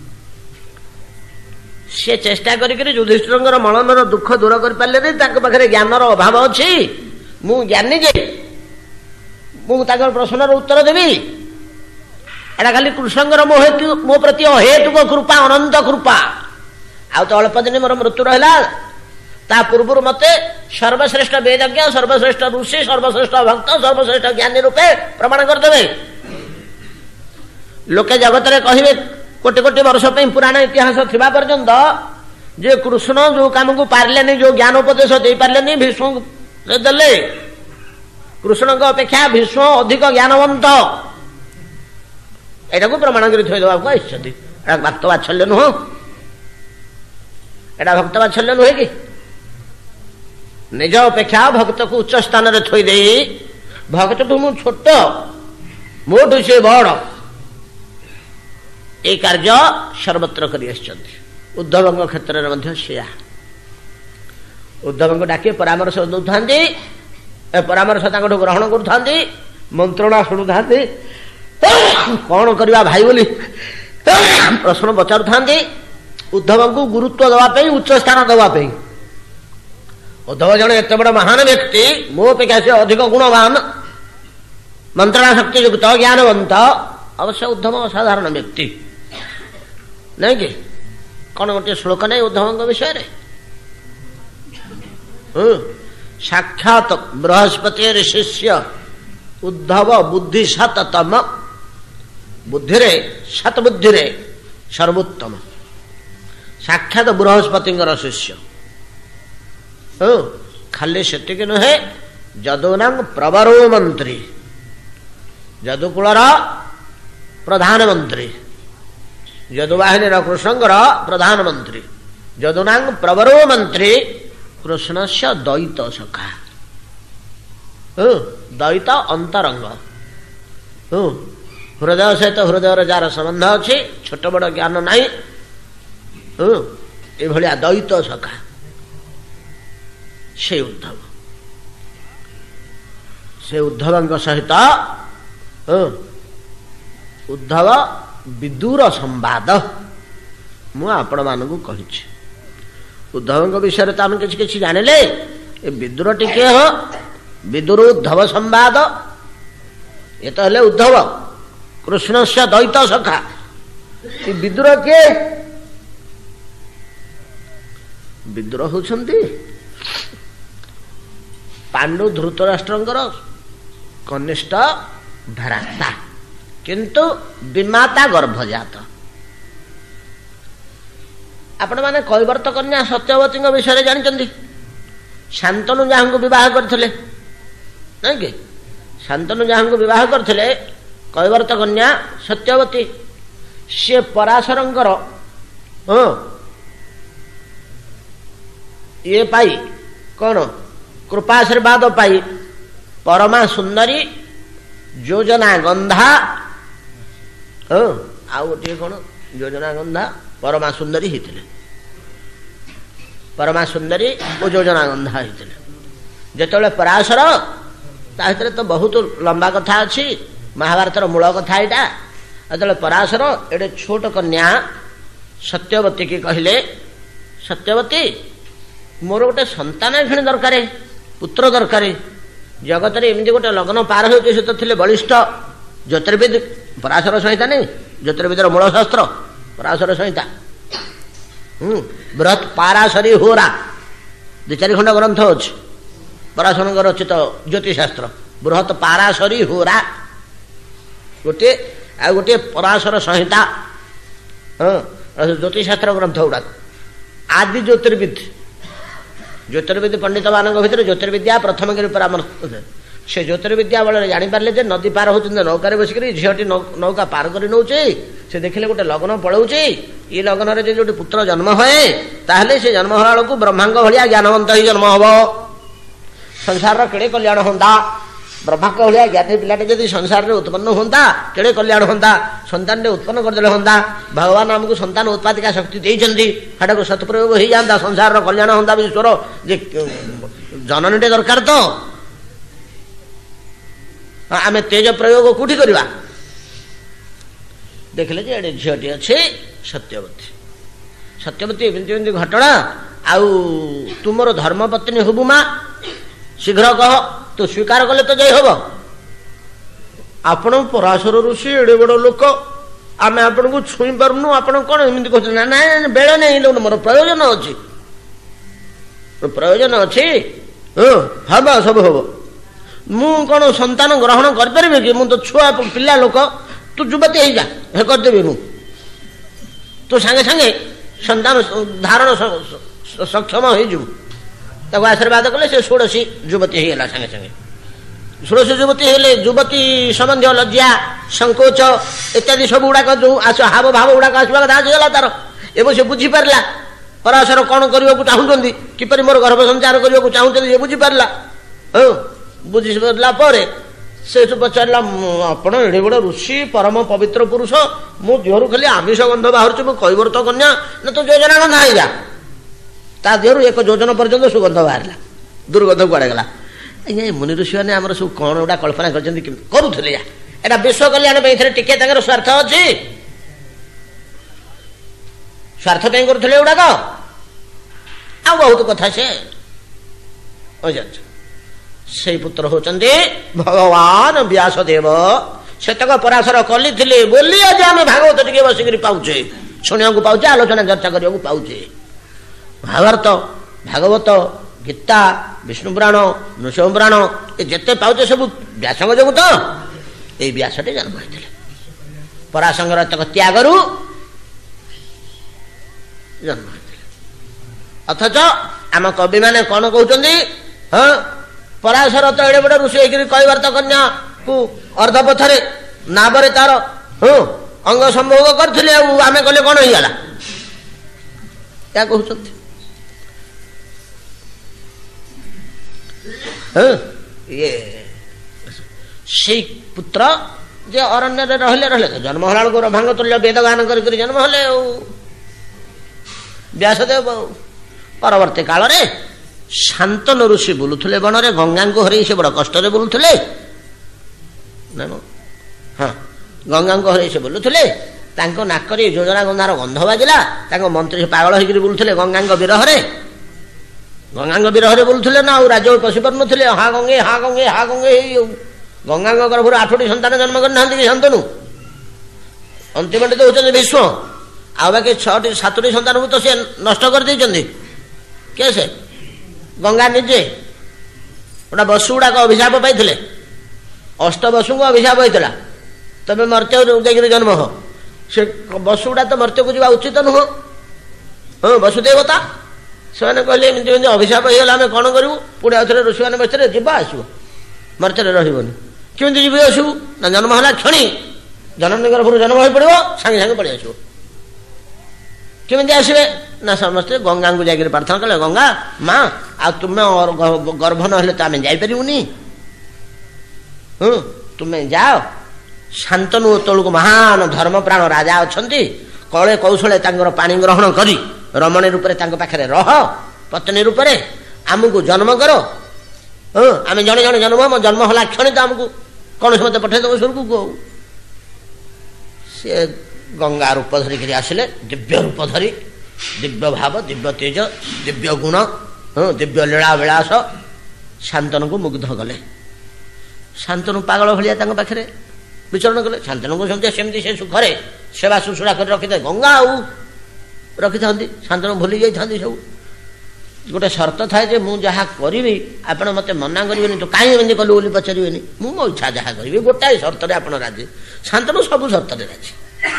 ସେ ଚେଷ୍ଟା କରିକିରି ଯୁଧିଷ୍ଠିରଙ୍କର ମନର ଦୁଃଖ ଦୂର କରିପାରିଲେନି। ତାଙ୍କ ପାଖରେ ଜ୍ଞାନର ଅଭାବ ଅଛି। ମୁଁ ଜ୍ଞାନୀ ଯେ ମୁଁ ତାଙ୍କର ପ୍ରଶ୍ନର ଉତ୍ତର ଦେବି? ଏଟା ଖାଲି କୃଷ୍ଣଙ୍କର ମୋ ହେତୁ ମୋ ପ୍ରତି ଅହେତୁକ କୃପା, ଅନନ୍ତ କୃପା। ଆଉ ତ ଅଳ୍ପ ଦିନ ମୋର ମୃତ୍ୟୁ ରହିଲା। ତା ପୂର୍ବରୁ ମୋତେ ସର୍ବଶ୍ରେଷ୍ଠ ବେଦଜ୍ଞ, ସର୍ବଶ୍ରେଷ୍ଠ ଋଷି, ସର୍ବଶ୍ରେଷ୍ଠ ଭକ୍ତ, ସର୍ବଶ୍ରେଷ୍ଠ ଜ୍ଞାନୀ ରୂପେ ପ୍ରମାଣ କରିଦେବେ। ଲୋକେ ଜଗତରେ କହିବେ କୋଟି କୋଟି ବର୍ଷ ପାଇଁ ପୁରାଣ ଇତିହାସ ଥିବା ପର୍ଯ୍ୟନ୍ତ ଯେ କୃଷ୍ଣ ଯୋଉ କାମକୁ ପାରିଲେନି, ଯୋଉ ଜ୍ଞାନ ଉପଦେଶ ଦେଇପାରିଲେନି, ଭୀଷ୍ମ ଦେଲେ। କୃଷ୍ଣଙ୍କ ଅପେକ୍ଷା ଭୀଷ୍ମ ଅଧିକ ଜ୍ଞାନବନ୍ତ। ଏଟାକୁ ପ୍ରମାଣ କରି ଥୋଇଦେବାକୁ ଆସିଛନ୍ତି। ଏଟା ଭକ୍ତ ବାତ୍ସଲ୍ୟ ନୁହଁ? ଏଟା ଭକ୍ତ ବାତ୍ସଲ୍ୟ ନୁହେଁ କି? ନିଜ ଅପେକ୍ଷା ଭକ୍ତକୁ ଉଚ୍ଚ ସ୍ଥାନରେ ଥୋଇ ଦେଇ, ଭକ୍ତଠୁ ମୁଁ ଛୋଟ, ମୋଠୁ ସେ ବଡ଼, এই କାର୍ଯ୍ୟ ସର୍ବତ୍ର କରି ଆସିଛନ୍ତି। ଉଦ୍ଧବଙ୍କ କ୍ଷେତ୍ରରେ ମଧ୍ୟ ସେୟା। ଉଦ୍ଧବଙ୍କୁ ଡାକି ପରାମର୍ଶ ଦେଉଥାନ୍ତି, ଏ ପରାମର୍ଶ ତାଙ୍କଠୁ ଗ୍ରହଣ କରୁଥାନ୍ତି, ମନ୍ତ୍ରଣା ଶୁଣୁଥାନ୍ତି, କ'ଣ କରିବା ଭାଇ ବୋଲି ପ୍ରଶ୍ନ ପଚାରୁଥାନ୍ତି। ଉଦ୍ଧବଙ୍କୁ ଗୁରୁତ୍ୱ ଦେବା ପାଇଁ, ଉଚ୍ଚ ସ୍ଥାନ ଦେବା ପାଇଁ। ଉଦ୍ଧବ ଜଣେ ଏତେ ବଡ଼ ମହାନ ବ୍ୟକ୍ତି, ମୋ ଅପେକ୍ଷା ସେ ଅଧିକ ଗୁଣବାନ, ମନ୍ତ୍ରଣା ଶକ୍ତି ଯୁକ୍ତ, ଜ୍ଞାନବନ୍ତ। ଅବଶ୍ୟ ଉଦ୍ଧବ ଅସାଧାରଣ ବ୍ୟକ୍ତି, ନାଇଁ କି? କ'ଣ ଗୋଟିଏ ଶ୍ଲୋକ ନାହିଁ ଉଦ୍ଧବଙ୍କ ବିଷୟରେ? ସାକ୍ଷାତ ବୃହସ୍ପତି ଶିଷ୍ୟ ଉଦ୍ଧବ ବୁଦ୍ଧି ସତତମ बुद्धि सतबुद्धि सर्वोत्तम साक्षात बृहस्पति शिष्य खाली से नुहे जदूना प्रवरो मंत्री जदुकूलर प्रधानमंत्री जदुवाहिनी कृष्णकर प्रधानमंत्री जदूना प्रवरो मंत्री कृष्ण से द्वैत सखा द्वैत अंतरंग हृदय सहित हृदय जार संबंध अच्छी छोट बड़ ज्ञान नहीं ये द्वैत सखा से उद्धव से उद्धव सहित उद्धव विदुर संवाद मुझे मानू कही उद्धव विषय तो आम कि कि जानिले विदुर टिके हो विदुर उद्धव संवाद ये तो हेले उद्धव कृष्ण से द्वैत सखा विदुर किए विदुर होती पांडु धृतराष्ट्रंकर कनिष्ठ भ्राता किंतु विमाता गर्भजात आपण माने कैवर्त कन्या सत्यवती विषय जानते शांतनु जहाँ को विवाह करते नहीं कि शांतनु जहाँ को विवाह करते कैवर्त कन्या सत्यवती सी पराशरंकर हाँ ये पाई कौन कृपाशीर्वाद पाई परमा सुंदरी योजना गंधा हाँ आउ गोटे कौन योजना गंधा परमा सुंदरी होते परमा सुंदरी और योजना गंधा होते जिते पराशर ताहितर तो बहुत लंबा कथा अच्छी महाभारतर मूल कथा यहाँ जो पराशर एडे छोट कन्या सत्यवती की कहले सत्यवती मोर गोटे संतान एखिणी दरकार पुत्र दरकार जगत रे एमती गोटे लग्न पार होते से तो थे बलिष्ठ ज्योतिर्विद पराशर संहिता नहीं ज्योतिर्विदर मूल शास्त्र पराशर संहिता हम्म बृहत पाराशरी होरा दु चार खंड ग्रंथ अच्छे पराशर रचित ज्योतिषशास्त्र बृहत पाराशरी होरा गोटे आ गोटे पराशर संहिता हाँ ज्योतिषशास्त्र ग्रंथ गुड़ाक आदि ज्योतिर्विद ज्योतिर्विद पंडित मान भर ज्योतिर्विद्या प्रथम गिरी परामर्श से ज्योतिर्विद्या बल जापारे जे नदी पार होती नौकार बसिक झीटी नौका पार कर नौचे से देखिले गोटे लग्न पड़ौचे ये लग्न जो जो पुत्र जन्म हुए ताहले से जन्म होला बेलू ब्रह्मांग भाया ज्ञानवंत ही जन्म हम संसार केड़े कल्याण होता ब्रह्मांग भाया ज्ञानी पिलाटे जब संसार में उत्पन्न होता केड़े कल्याण होता संतान उत्पन्न करदे होता भगवान आमको संतान उत्पादिका शक्ति देते हाटा को सत्प्रयोग हो जाता संसार कल्याण होता विश्वर जे जननी दरकार तो आम तेज प्रयोग कौटी करवा देखले जे झीटी अच्छे सत्यवती सत्यवती एमती एमती घटना आउ तुमर धर्मपत्नी हबु माँ शीघ्र कह तो स्वीकार कले तो जाई हम आपण पराशर ऋषि एडे बड़ लोक आम आपण को छुई पार्नु आप कौन एमती कहते ना ना बेले नहीं मोर प्रयोजन अच्छी प्रयोजन अच्छी हम सब हम मु कौन संतान ग्रहण करें कि मुझे तो छुआ पिला लोक तू युवती हो जा हे करदेवी मु तो सांगे सांगे संतान धारण सक्षम हो आशीर्वाद कले से षोड़शी युवती होगा सांगे सांगे षोड़शी युवती हेले युवती संबंधी लज्जा संकोच इत्यादि सब गुड़ाक जो आस हाव भाव गुड़ाक आसवा कथा आसीगला तार एवं से बुझीपारा पराशर कौन करने को चाहूँगी किपर मोर गर्भ संचार करने को चाहते ये बुझीपारा हाँ बुझी पारा पर से पचारा आपण एड़े बड़ ऋषि परम पवित्र पुरुष मो देहरु खाली आमिष गंध बाहर मु कैवर्त कन्या ना तो योजना गंध हो जा ता देहरु एक योजना पर्यंत सुगंध बाहर दुर्गंध कुआड़े गला आज्ञा मुनि ऋषि मैंने आम सब कौन गोटा कल्पना करुले एटा विश्व कल्याण टिके स्वार्थ अच्छी स्वार्थ करुले गुड़ाक आ बहुत कथा से से पुत्र होचंदे भगवान व्यासदेव सेतक पराशर कली थिले बोली आज आम भागवत टिके बसिक पाऊे शुणा को पाऊे आलोचना चर्चा करने को पाऊे महाभारत भागवत गीता विष्णु पुराण नृसिंह पुराण ये जिते पाऊे सब व्यास जो तो ये व्यासटे जन्म होते ପରାଶଙ୍କର ତକ ତ୍ୟାଗରୁ ଜନ୍ମ ହୋଇଥିଲେ। ଅଥଚ ଆମ କବିମାନେ କଣ କହୁଛନ୍ତି? ହଁ ପରାଶର ତ ଏଡେ ବଡ ଋଷି ହେଇକରି କୈବର୍ତ୍ତ କନ୍ୟାକୁ ଅର୍ଦ୍ଧପଥରେ ନାବରେ ତାର ହଁ ଅଙ୍ଗ ସମ୍ଭୋଗ କରିଥିଲେ, ଆଉ ଆମେ କଲେ କଣ ହେଇଗଲା? ଏହା କହୁଛନ୍ତି। ଇଏ ସେଇ ପୁତ୍ର ଯେ ଅରଣ୍ୟରେ ରହିଲେ ରହିଲେ ଜନ୍ମ ହେଲା ବେଳକୁ ରଭାଙ୍ଗ ତୁଲ୍ୟ ବେଦ ଗାନ କରିକରି ଜନ୍ମ ହେଲେ ଆଉ ବ୍ୟାସଦେବ। ପରବର୍ତ୍ତୀ କାଳରେ ଶାନ୍ତନୁ ଋଷି ବୁଲୁଥିଲେ ବନରେ, ଗଙ୍ଗାଙ୍କୁ ହରେଇ ସେ ବଡ କଷ୍ଟରେ ବୁଲୁଥିଲେ। ହଁ ଗଙ୍ଗାଙ୍କୁ ହରେଇ ସେ ବୁଲୁଥିଲେ, ତାଙ୍କ ନାକରେ ଯୋଜନା ଗନ୍ଧାର ଗନ୍ଧ ବାଜିଲା। ତାଙ୍କ ମନ୍ତ୍ରୀ ପାଗଳ ହେଇକରି ବୁଲୁଥିଲେ ଗଙ୍ଗାଙ୍କ ବିରହରେ, ଗଙ୍ଗାଙ୍କ ବିରହରେ ବୁଲୁଥିଲେ ନା, ଆଉ ରାଜ୍ୟକୁ ପଶି ପାରୁନଥିଲେ। ହା ଗଙ୍ଗେ ହା ଗଙ୍ଗେ ହା ଗଙ୍ଗେ ହେଇ ଆଉ ଗଙ୍ଗାଙ୍କ ଗର୍ଭରୁ ଆଠଟି ସନ୍ତାନ ଜନ୍ମ କରିନାହାନ୍ତି କି ଶାନ୍ତନୁ? ଅନ୍ତିମଟି ତ ହଉଛନ୍ତି ଭୀଷ୍ମ, ଆଉ ବାକି ଛଅଟି ସାତଟି ସନ୍ତାନକୁ ତ ସେ ନଷ୍ଟ କରିଦେଇଛନ୍ତି। କିଏ ସେ? ଗଙ୍ଗା ନିଜେ। ଗୋଟା ବସୁ ଗୁଡାକ ଅଭିଶାପ ପାଇଥିଲେ, ଅଷ୍ଟ ବସୁଙ୍କୁ ଅଭିଶାପ ହେଇଥିଲା, ତମେ ମର୍ତ୍ତ୍ୟ ଯାଇକିରି ଜନ୍ମ ହ। ସେ ବସୁ ଗୁଡା ତ ମର୍ତ୍ତ୍ୟକୁ ଯିବା ଉଚିତ ନୁହଁ। ହଁ ବସୁଦେବତା ସେମାନେ କହିଲେ ଏମିତି ଏମିତି ଅଭିଶାପ ହେଇଗଲା, ଆମେ କଣ କରିବୁ? ପୁଣି ଆଉ ଥରେ ଋଷିମାନେ ବସିଥିଲେ, ଯିବା ଆସିବ, ମର୍ତ୍ତ୍ୟରେ ରହିବନି। କେମିତି ଯିବି ଆସିବୁ? ନା ଜନ୍ମ ହେଲା କ୍ଷଣି ଜନନୀ ଗର୍ଭରୁ ଜନ୍ମ ହୋଇ ପଡିବ, ସାଙ୍ଗେ ସାଙ୍ଗେ ପଳେଇ ଆସିବ। କେମିତି ଆସିବେ? ନା ସମସ୍ତେ ଗଙ୍ଗାଙ୍କୁ ଯାଇକରି ପ୍ରାର୍ଥନା କଲେ, ଗଙ୍ଗା ମା ଆଉ ତୁମେ ଗର୍ଭ ନହେଲେ ତ ଆମେ ଯାଇପାରିବୁନି, ହୁଁ ତୁମେ ଯାଅ। ଶାନ୍ତନୁ ତଳକୁ ମହାନ ଧର୍ମପ୍ରାଣ ରାଜା ଅଛନ୍ତି, କଳେ କୌଶଳେ ତାଙ୍କର ପାଣି ଗ୍ରହଣ କରି ରମଣୀ ରୂପରେ ତାଙ୍କ ପାଖରେ ରହ, ପତ୍ନୀ ରୂପରେ ଆମକୁ ଜନ୍ମ କର। ହଁ ଆମେ ଜଣେ ଜଣେ ଜନ୍ମ, ଆମ ଜନ୍ମ ହେଲା କ୍ଷଣି ତ ଆମକୁ କୌଣସି ମତେ ପଠେଇଦେବ ସ୍ୱର୍ଗକୁ। ଆଉ ସେ ଗଙ୍ଗା ରୂପ ଧରିକିରି ଆସିଲେ, ଦିବ୍ୟ ରୂପ ଧରି, ଦିବ୍ୟ ଭାବ, ଦିବ୍ୟ ତେଜ, ଦିବ୍ୟ ଗୁଣ, ହଁ ଦିବ୍ୟ ଲୀଳା ବିଳାସ ଶାନ୍ତନୁକୁ ମୁଗ୍ଧ କଲେ। ଶାନ୍ତନୁ ପାଗଳ ଭଳିଆ ତାଙ୍କ ପାଖରେ ବିଚରଣ କଲେ। ଶାନ୍ତନୁଙ୍କୁ ସେମିତି ସେମିତି ସେ ସୁଖରେ ସେବା ଶୁଶ୍ରୂଷା କରି ରଖିଥାଏ। ଗଙ୍ଗା ଆଉ ରଖିଥାନ୍ତି, ଶାନ୍ତନୁ ଭୁଲି ଯାଇଥାନ୍ତି ସବୁ। ଗୋଟେ ସର୍ତ୍ତ ଥାଏ ଯେ ମୁଁ ଯାହା କରିବି ଆପଣ ମତେ ମନା କରିବେନି, ତୁ କାହିଁ ଏମିତି କଲୁ ବୋଲି ପଚାରିବେନି, ମୁଁ ମୋ ଇଚ୍ଛା ଯାହା କରିବି, ଗୋଟାଏ ସର୍ତ୍ତରେ ଆପଣ ରାଜି। ଶାନ୍ତନୁ ସବୁ ସର୍ତ୍ତରେ ରାଜି।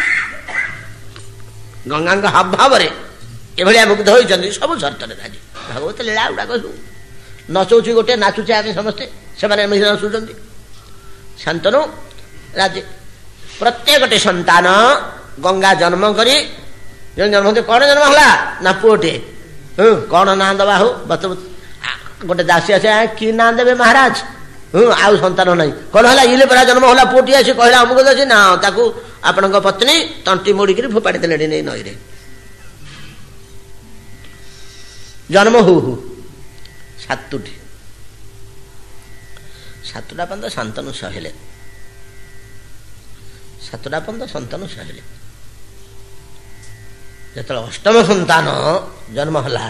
ଗଙ୍ଗାଙ୍କ ହାବଭାବରେ ଏଭଳିଆ ମୁଗ୍ଧ ହୋଇଛନ୍ତି, ସବୁ ସର୍ତ୍ତରେ ରାଜି। ଭାଗବତ ଲୀଳା ଗୁଡାକ ସବୁ ନଚଉଛି, ଗୋଟେ ନାଚୁଛେ ଆମେ ସମସ୍ତେ, ସେମାନେ ଏମିତି ନାଚୁଛନ୍ତି। ଶାନ୍ତନୁ ରାଜି। ପ୍ରତ୍ୟେକଟି ସନ୍ତାନ ଗଙ୍ଗା ଜନ୍ମ କରି ଜନ୍ମ କଣ ଜନ୍ମ ହେଲା? ନା ପୁଅଟିଏ। ହୁଁ କଣ ନାଁ ଦବା? ହଉ ଗୋଟେ ଦାସୀ ଆସେ, କି ନାଁ ଦେବେ ମହାରାଜ? ହୁଁ ଆଉ ସନ୍ତାନ ନାହିଁ। କଣ ହେଲା? ଇଲେ ପରା ଜନ୍ମ ହେଲା ପୁଅଟିଏ। ଆସି କହିଲା ଅମୁକ ଦାସୀ, ନା ତାକୁ ଆପଣଙ୍କ ପତ୍ନୀ ତଣ୍ଟି ମୋଡିକିରି ଫୋପାଡ଼ି ଦେଲେଣି ନେଇ ନଈରେ। ଜନ୍ମ ହୁ ହୁ ସାତୁଟି, ସାତଟା ପର୍ଯ୍ୟନ୍ତ ଶାନ୍ତନୁ ସହିଲେ, ସାତଟା ପର୍ଯ୍ୟନ୍ତ ସନ୍ତାନ ସହିଲେ। ଯେତେବେଳେ ଅଷ୍ଟମ ସନ୍ତାନ ଜନ୍ମ ହେଲା,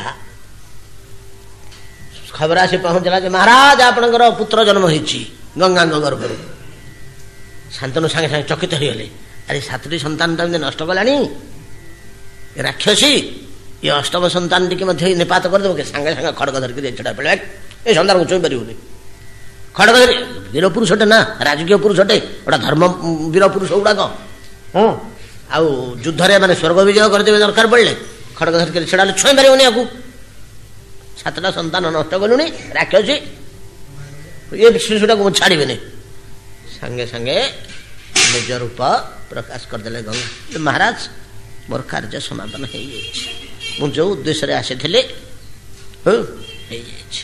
ଖବର ଆସି ପହଞ୍ଚିଲା ଯେ ମହାରାଜ ଆପଣଙ୍କର ପୁତ୍ର ଜନ୍ମ ହେଇଛି ଗଙ୍ଗାଙ୍କ ଗର୍ଭରୁ। ଶାନ୍ତନୁ ସାଙ୍ଗେ ସାଙ୍ଗେ ଚକିତ ହେଇଗଲେ। ଆରେ ସାତଟି ସନ୍ତାନ ତ ଏମିତି ନଷ୍ଟ କଲାଣି ରାକ୍ଷସୀ, ଏ ଅଷ୍ଟମ ସନ୍ତାନ ଟିକେ ମଧ୍ୟ ନିପାତ କରିଦେବ କି? ସାଙ୍ଗେ ସାଙ୍ଗେ ଖଡଗ ଧରିକି ଛିଡ଼ା ପଡ଼ିଲା। ଏ ସନ୍ତାନକୁ ଛୁଇଁ ପାରିବୁନି। ଖଡଗ ଧରି, ବୀର ପୁରୁଷଟେ ନା, ରାଜକୀୟ ପୁରୁଷଟେ, ଗୋଟା ଧର୍ମ ବୀର ପୁରୁଷ ଗୁଡାକ। ହଁ ଆଉ ଯୁଦ୍ଧରେ ମାନେ ସ୍ୱର୍ଗ ବିଜୟ କରିଦେବେ ଦରକାର ପଡ଼ିଲେ, ଖଡଗ ଧରିକରି ଛିଡ଼ା ହେଲେ, ଛୁଇଁ ପାରିବୁନି ଆକୁ। ସାତଟା ସନ୍ତାନ ନଷ୍ଟ କଲୁଣି ରାକ୍ଷସୀ, ଏ ଶିଶୁଟାକୁ ମୁଁ ଛାଡ଼ିବିନି। ସାଙ୍ଗେ ସାଙ୍ଗେ ନିଜ ରୂପ ପ୍ରକାଶ କରିଦେଲେ ଗଙ୍ଗା। ମହାରାଜ ମୋର କାର୍ଯ୍ୟ ସମାପନ ହେଇଯାଇଛି, ମୁଁ ଯୋଉ ଉଦ୍ଦେଶ୍ୟରେ ଆସିଥିଲି ହଁ ହେଇଯାଇଛି।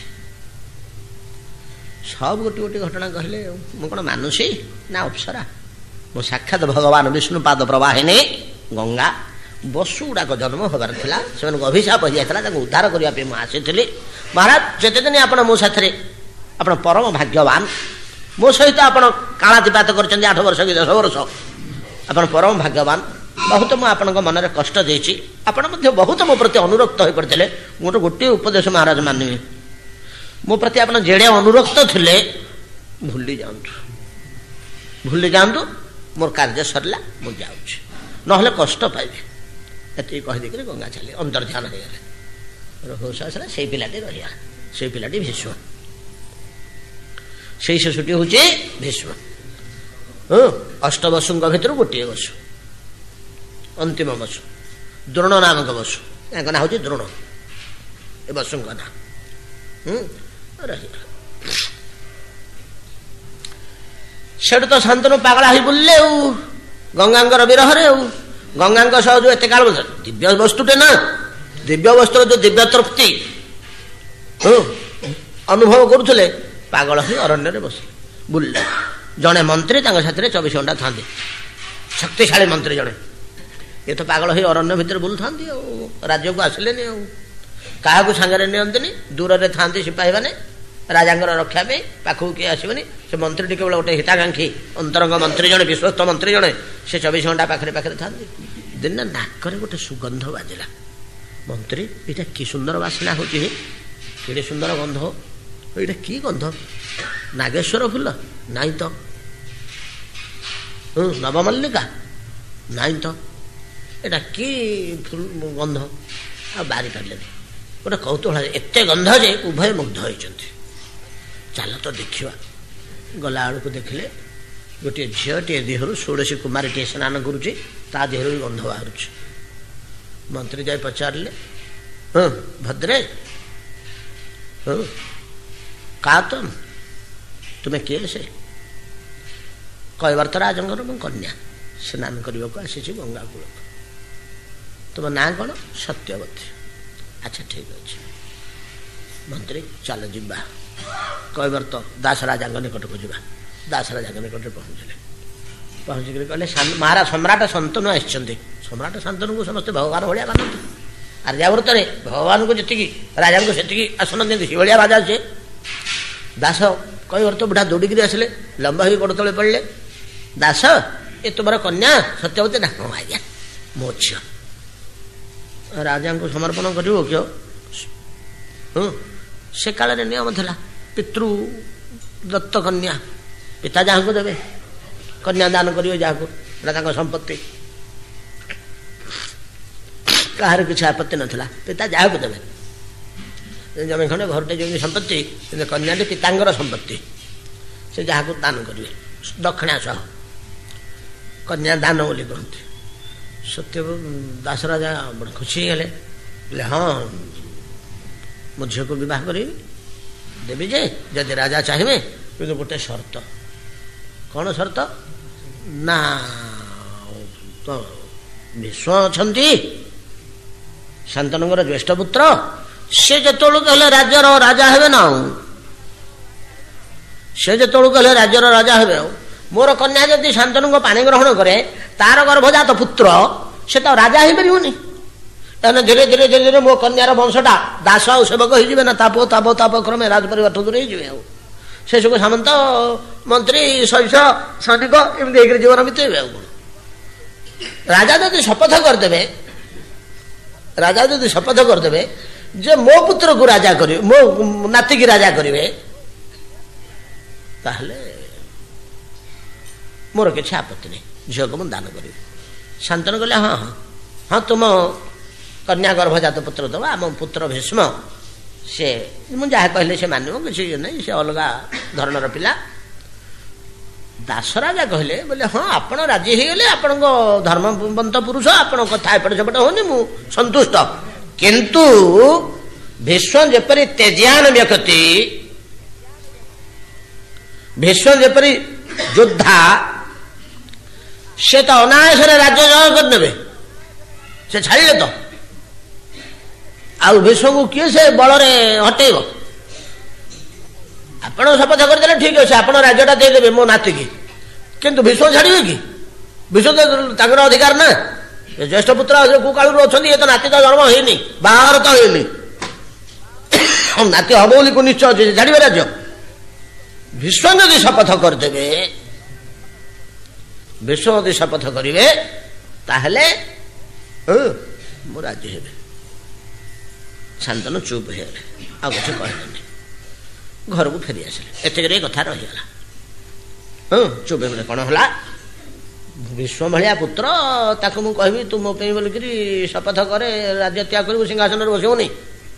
ସବୁ ଗୋଟିଏ ଗୋଟିଏ ଘଟଣା କହିଲେ। ମୁଁ କଣ ମାନୁଛି ନା ଅପ୍ସରା? ମୁଁ ସାକ୍ଷାତ ଭଗବାନ ବିଷ୍ଣୁ ପାଦ ପ୍ରବାହିନୀ ଗଙ୍ଗା। ବସୁ ଗୁଡାକ ଜନ୍ମ ହେବାର ଥିଲା, ସେମାନଙ୍କୁ ଅଭିଶାପ ହେଇଯାଇଥିଲା, ତାଙ୍କୁ ଉଦ୍ଧାର କରିବା ପାଇଁ ମୁଁ ଆସିଥିଲି। ମହାରାଜ ଯେତେଦିନ ଆପଣ ମୋ ସାଥିରେ, ଆପଣ ପରମ ଭାଗ୍ୟବାନ। ମୋ ସହିତ ଆପଣ କାଳାତିପାତ କରିଛନ୍ତି ଆଠ ବର୍ଷ କି ଦଶ ବର୍ଷ, ଆପଣ ପରମ ଭାଗ୍ୟବାନ। ବହୁତ ମୁଁ ଆପଣଙ୍କ ମନରେ କଷ୍ଟ ଦେଇଛି, ଆପଣ ମଧ୍ୟ ବହୁତ ମୋ ପ୍ରତି ଅନୁରକ୍ତ ହୋଇପଡ଼ିଥିଲେ। ମୋର ଗୋଟିଏ ଉପଦେଶ ମହାରାଜ ମାନିବି, ମୋ ପ୍ରତି ଆପଣ ଯେଡ଼େ ଅନୁରକ୍ତ ଥିଲେ ଭୁଲି ଯାଆନ୍ତୁ, ଭୁଲି ଯାଆନ୍ତୁ। ମୋର କାର୍ଯ୍ୟ ସରିଲା, ମୁଁ ଯାଉଛି, ନହେଲେ କଷ୍ଟ ପାଇବି। ଏତିକି କହିଦେଇକରି ଗଙ୍ଗା ଚାଲି ଅନ୍ତର୍ଧ୍ୟାନ ହେଇଗଲେ। ରଘୁବଂଶ ଆସିଲା, ସେଇ ପିଲାଟି ରହିଗଲା, ସେଇ ପିଲାଟି ଭୀଷ୍ମ, ସେଇ ଶିଶୁଟି ହଉଛି ଭୀଷ୍ମ। ହଁ ଅଷ୍ଟବସୁଙ୍କ ଭିତରୁ ଗୋଟିଏ ବସୁ। अंतिम बसु द्रोण नामक बसु या ना हूँ द्रोण ए बसु ना सेठू तो शांतनु पागला ही बुल्ले गंगांगर विरहरे गंगा सह जो एत काल दिव्य वस्तुटे ना दिव्य वस्तु जो दिव्य तृप्ति अनुभव करुले पागल ही अरण्य बस बुल्ले जड़े मंत्री साथी चौबीस घंटा था शक्तिशाली मंत्री जड़े ये तो पागल ही अरण्य भितर बुल था राज्य को आसिले क्या सांगे नियंती दूर से था सिपाही मैंने राजांगर रक्षा में पाखक किए आसबनी से मंत्री टी केवल गोटे हिताकांक्षी अंतरंग मंत्री जड़े विश्वस्त मंत्री जड़े से चौबीस घंटा पाखे पाखे था दिन नाक गोटे सुगंध बाजिला मंत्री यहाँ कि सुंदर बासना हो कि सुंदर गंध ये कि गंध नागेश्वर फूल नाई तो नवमल्लिका नाई तो यहाँ कि फूल गंध आ बारी पारे गोटे कौतूहल एत गंध जे उभय मुग्ध होती चल तो देखा गला को देखले गोटे झीटे देहर षोड़शी कुमारी टे स्नान करुच्ची ता देहर भी गंध बाहर मंत्री जाए पचारे हाँ भद्रे हाँ का तुम तुम्हें किए से कहबार तो राजंगर मो कन्या स्नान करने को आसी गंगा कूल तुम ना कौन सत्यवती अच्छा ठीक अच्छे मंत्री चल जा कहबार तो दास राजा निकट को जा दास राजा निकट पहुँचले पहुँचिक कहले महाराज सम्राट शांतनु आसछन्ति सम्राट शांतनु को समस्त भगवान भाया मानते आर्यावर्त भगवान को जी राजा को से आसन दिखती से भाया राजा से दास कहबार तो बुढ़ा दौड़िकी आसिले लंबा हो गोड़ तले पड़े दास ये तुम कन्या सत्यवती ना हाँ आज्ञा मो झी राजा को समर्पण कर क्यों से काल नियम था पितृ दत्त कन्या पिता जहाँ को देवे कन्या दान करेंगे जहाँ संपत्ति कहार किसी आपत्ति नाला पिता जहाँ को देवे जमी खंडे घरटे जो संपत्ति कन्या पिता संपत्ति से जहाँ को दान करेंगे दक्षिणा सह कन्या दान बोली कहते सत्य दास राजा बड़े खुशी हेले बोले हाँ मो झील को बह करी देवी जे जदि राजा चाहिए कि गोटे शर्त कौन शर्त ना तो विश्व अच्छा शांतनुर ज्येष्ठ पुत्र सी जो कहले राज्यर राजा हे ना सी जो कहले राज्यर राजा हे मोर कन्या जदि शांतनु को पानी ग्रहण करे तार गर्भजात पुत्र से तो राजा हो पारनी तेना धीरे धीरे धीरे धीरे मो कन्यार वंशटा दास आउ सेवक हो ना ताप ताप ताप क्रमे राजपरिवार दूर हो से सब सामंत मंत्री सैष सैनिक एमती जीवन बीतेबे राजा जदि शपथ करदे राजा जदि शपथ करदे जे मो पुत्र को राजा करेंगे मो नाती की राजा करेंगे ताहले मोर किसी आपत्ति नहीं झील को मुझे दान करी शांतनु कहले हाँ हाँ हाँ तुम कन्या गर्भजात पुत्र दब आम पुत्र भीष्म से मुझे जहाँ कहले से मानव किसी नहीं से अलग धरणर पिला दास राजा कहले बोले हाँ आपण राजी हो गले आपण धर्मवंत पुरुष आपण कथा एपट सेपट होनी मु संतुष्ट किंतु भीष्म जेपरी तेजियान व्यक्ति भीष्म जेपरी योद्धा से तो अनायास राज्य जय करदे से छाड़े तो आउ भीष्म को किए से बल हटेब आप शपथ करदे ठीक अच्छे आप राज्यटा देदेवे मो नाती की किंतु भीष्म छाड़े कि भीष्म तो अधिकार ना ज्येष्ठ पुत्र को कालू अच्छा ये तो नाती तो जन्म होनी बाहर तो होनी नाती हम बोली को निश्चय अच्छे छाड़े राज्य भीष्म यदि शपथ करदे विश्व यदि शपथ करेंगे ताहले मु राज्य हे शांतनु चुप हो आ कुछ कहले घर को फेरी आसिले एत कथा रहीगला हाँ चुप हो कौन है विश्व भाया पुत्र ताको मु कहबी तू मो पे बोलिक शपथ करे राज्य त्याग कर सिंहासन बसोनी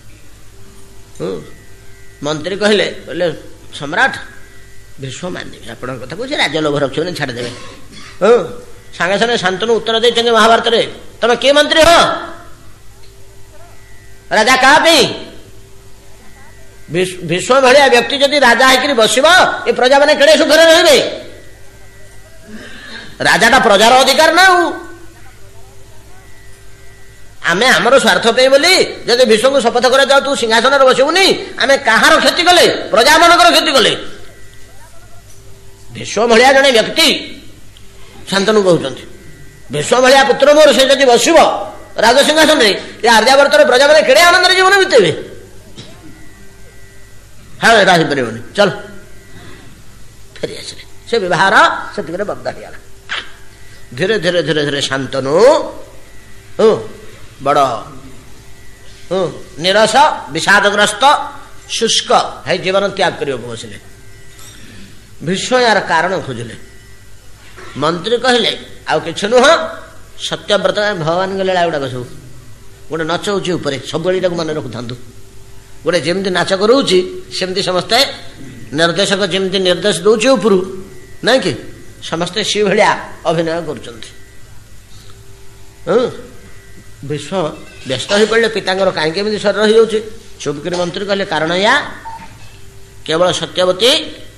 मंत्री कहले बोले सम्राट विश्व मानदेवी आप कथा कहे राज्य लोभ रखे छाड़देवे हाँ ସାଙ୍ଗେ ସାଙ୍ଗେ ଶାନ୍ତନୁ ଉତ୍ତର ଦେଇଛନ୍ତି ମହାଭାରତରେ, ତମେ କିଏ ମନ୍ତ୍ରୀ ହୋ? ରାଜା କାହା ପାଇଁ? ଭୀଷ୍ମ ଭଳିଆ ବ୍ୟକ୍ତି ଯଦି ରାଜା ହେଇକରି ବସିବ ଏ ପ୍ରଜାମାନେ କେଡ଼େ ସୁଖରେ ରହିବେ? ରାଜାଟା ପ୍ରଜାର ଅଧିକାର ନା। ଆଉ ଆମେ ଆମର ସ୍ୱାର୍ଥ ପାଇଁ ବୋଲି ଯଦି ଭୀଷ୍ମକୁ ଶପଥ କରାଯାଉ ତୁ ସିଂହାସନରେ ବସିବୁନି, ଆମେ କାହାର କ୍ଷତି କଲେ? ପ୍ରଜା ମାନଙ୍କର କ୍ଷତି କଲେ। ଭୀଷ୍ମ ଭଳିଆ ଜଣେ ବ୍ୟକ୍ତି ଶାନ୍ତନୁ କହୁଛନ୍ତି, ଭୀଷ୍ମ ଭଳିଆ ପୁତ୍ର ମୋର ସେ ଯଦି ବସିବ ରାଜସିଂହାସନରେ, ଏ ଆର୍ଯ୍ୟାବର୍ତ୍ତର ପ୍ରଜାମାନେ କେଡ଼େ ଆନନ୍ଦରେ ଜୀବନ ବିତେଇବେ। ହଁ ଏଟା ହେଇପାରିବନି, ଚଲ ଫେରି ଆସିଲେ। ସେ ବିବାହର ସେତିକିରେ ବନ୍ଦ ହେଇଗଲା। ଧୀରେ ଧୀରେ ଧୀରେ ଧୀରେ ଶାନ୍ତନୁ ବଡ଼ ନିରସ ବିଷାଦଗ୍ରସ୍ତ ଶୁଷ୍କ ହେଇ ଜୀବନ ତ୍ୟାଗ କରିବାକୁ ବସିଲେ। ଭୀଷ୍ମ ୟାର କାରଣ ଖୋଜିଲେ। ମନ୍ତ୍ରୀ କହିଲେ ଆଉ କିଛି ନୁହଁ, ସତ୍ୟବ୍ରତ ଭଗବାନଙ୍କ ଲୀଳା ଗୁଡ଼ାକ ସବୁ ଗୋଟେ ନଚ ହେଉଛି ଉପରେ, ସବୁବେଳେ ତାକୁ ମନେ ରଖୁଥାନ୍ତୁ। ଗୋଟେ ଯେମିତି ନାଚ କରଉଛି ସେମିତି ସମସ୍ତେ ନିର୍ଦ୍ଦେଶକ ଯେମିତି ନିର୍ଦ୍ଦେଶ ଦଉଛି ଉପରୁ, ନାଇଁ କି ସମସ୍ତେ ସେ ଭଳିଆ ଅଭିନୟ କରୁଛନ୍ତି। ଭୀଷ୍ମ ବ୍ୟସ୍ତ ହୋଇପଡ଼ିଲେ, ପିତାଙ୍କର କାହିଁକି ଏମିତି ଶରୀର ରହିଯାଉଛି? ଚୁପକିରି ମନ୍ତ୍ରୀ କହିଲେ କାରଣ ୟା କେବଳ ସତ୍ୟବତୀ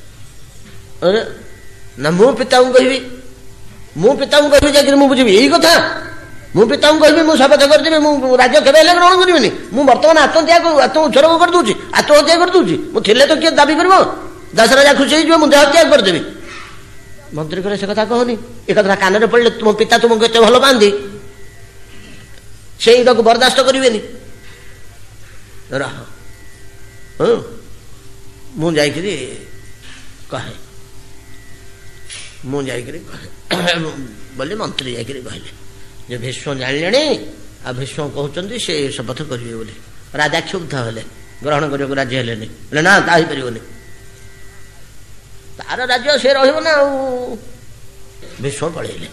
ନା ମୁଁ ପିତାଙ୍କୁ କହିବି, ମୁଁ ପିତାଙ୍କୁ କହିବି ଯାଇକିରି ମୁଁ ବୁଝିବି ଏଇ କଥା। ମୁଁ ପିତାଙ୍କୁ କହିବି ମୁଁ ଶପଥ କରିଦେବି ମୁଁ ରାଜ୍ୟ କେବେ ହେଲେ ଗ୍ରହଣ କରିବିନି। ମୁଁ ବର୍ତ୍ତମାନ ଆତ୍ମତ୍ୟାଗ ଆତ୍ମ ଉତ୍ସର୍ଗ କରିଦେଉଛି, ଆତ୍ମହତ୍ୟା କରିଦେଉଛି। ମୁଁ ଥିଲେ ତ କିଏ ଦାବି କରିବ? ଦଶରାଜା ଖୁସି ହେଇଯିବ, ମୁଁ ଦେହ ତ୍ୟାଗ କରିଦେବି। ମନ୍ତ୍ରୀ କହିଲେ ସେ କଥା କହନି, ଏ କଥା କାନରେ ପଡ଼ିଲେ ତୁମ ପିତା ତୁମକୁ ଏତେ ଭଲ ପାଆନ୍ତି, ସେଇଟାକୁ ବରଦାସ୍ତ କରିବେନି। ରହ ହଁ ମୁଁ ଯାଇକିରି କହେ, ମୁଁ ଯାଇକିରି କହେ ବୋଲି ମନ୍ତ୍ରୀ ଯାଇକିରି କହିଲେ ଯେ ଭୀଷ୍ମ ଜାଣିଲେଣି ଆଉ ଭୀଷ୍ମ କହୁଛନ୍ତି ସେ ଶପଥ କରିବେ ବୋଲି। ରାଜା କ୍ଷୁବ୍ଧ ହେଲେ, ଗ୍ରହଣ କରିବାକୁ ରାଜି ହେଲେନି। ହେଲେ ନା ତା ହେଇପାରିବନି, ତାର ରାଜ୍ୟ ସେ ରହିବ ନା। ଆଉ ଭୀଷ୍ମ ପଳେଇଲେ।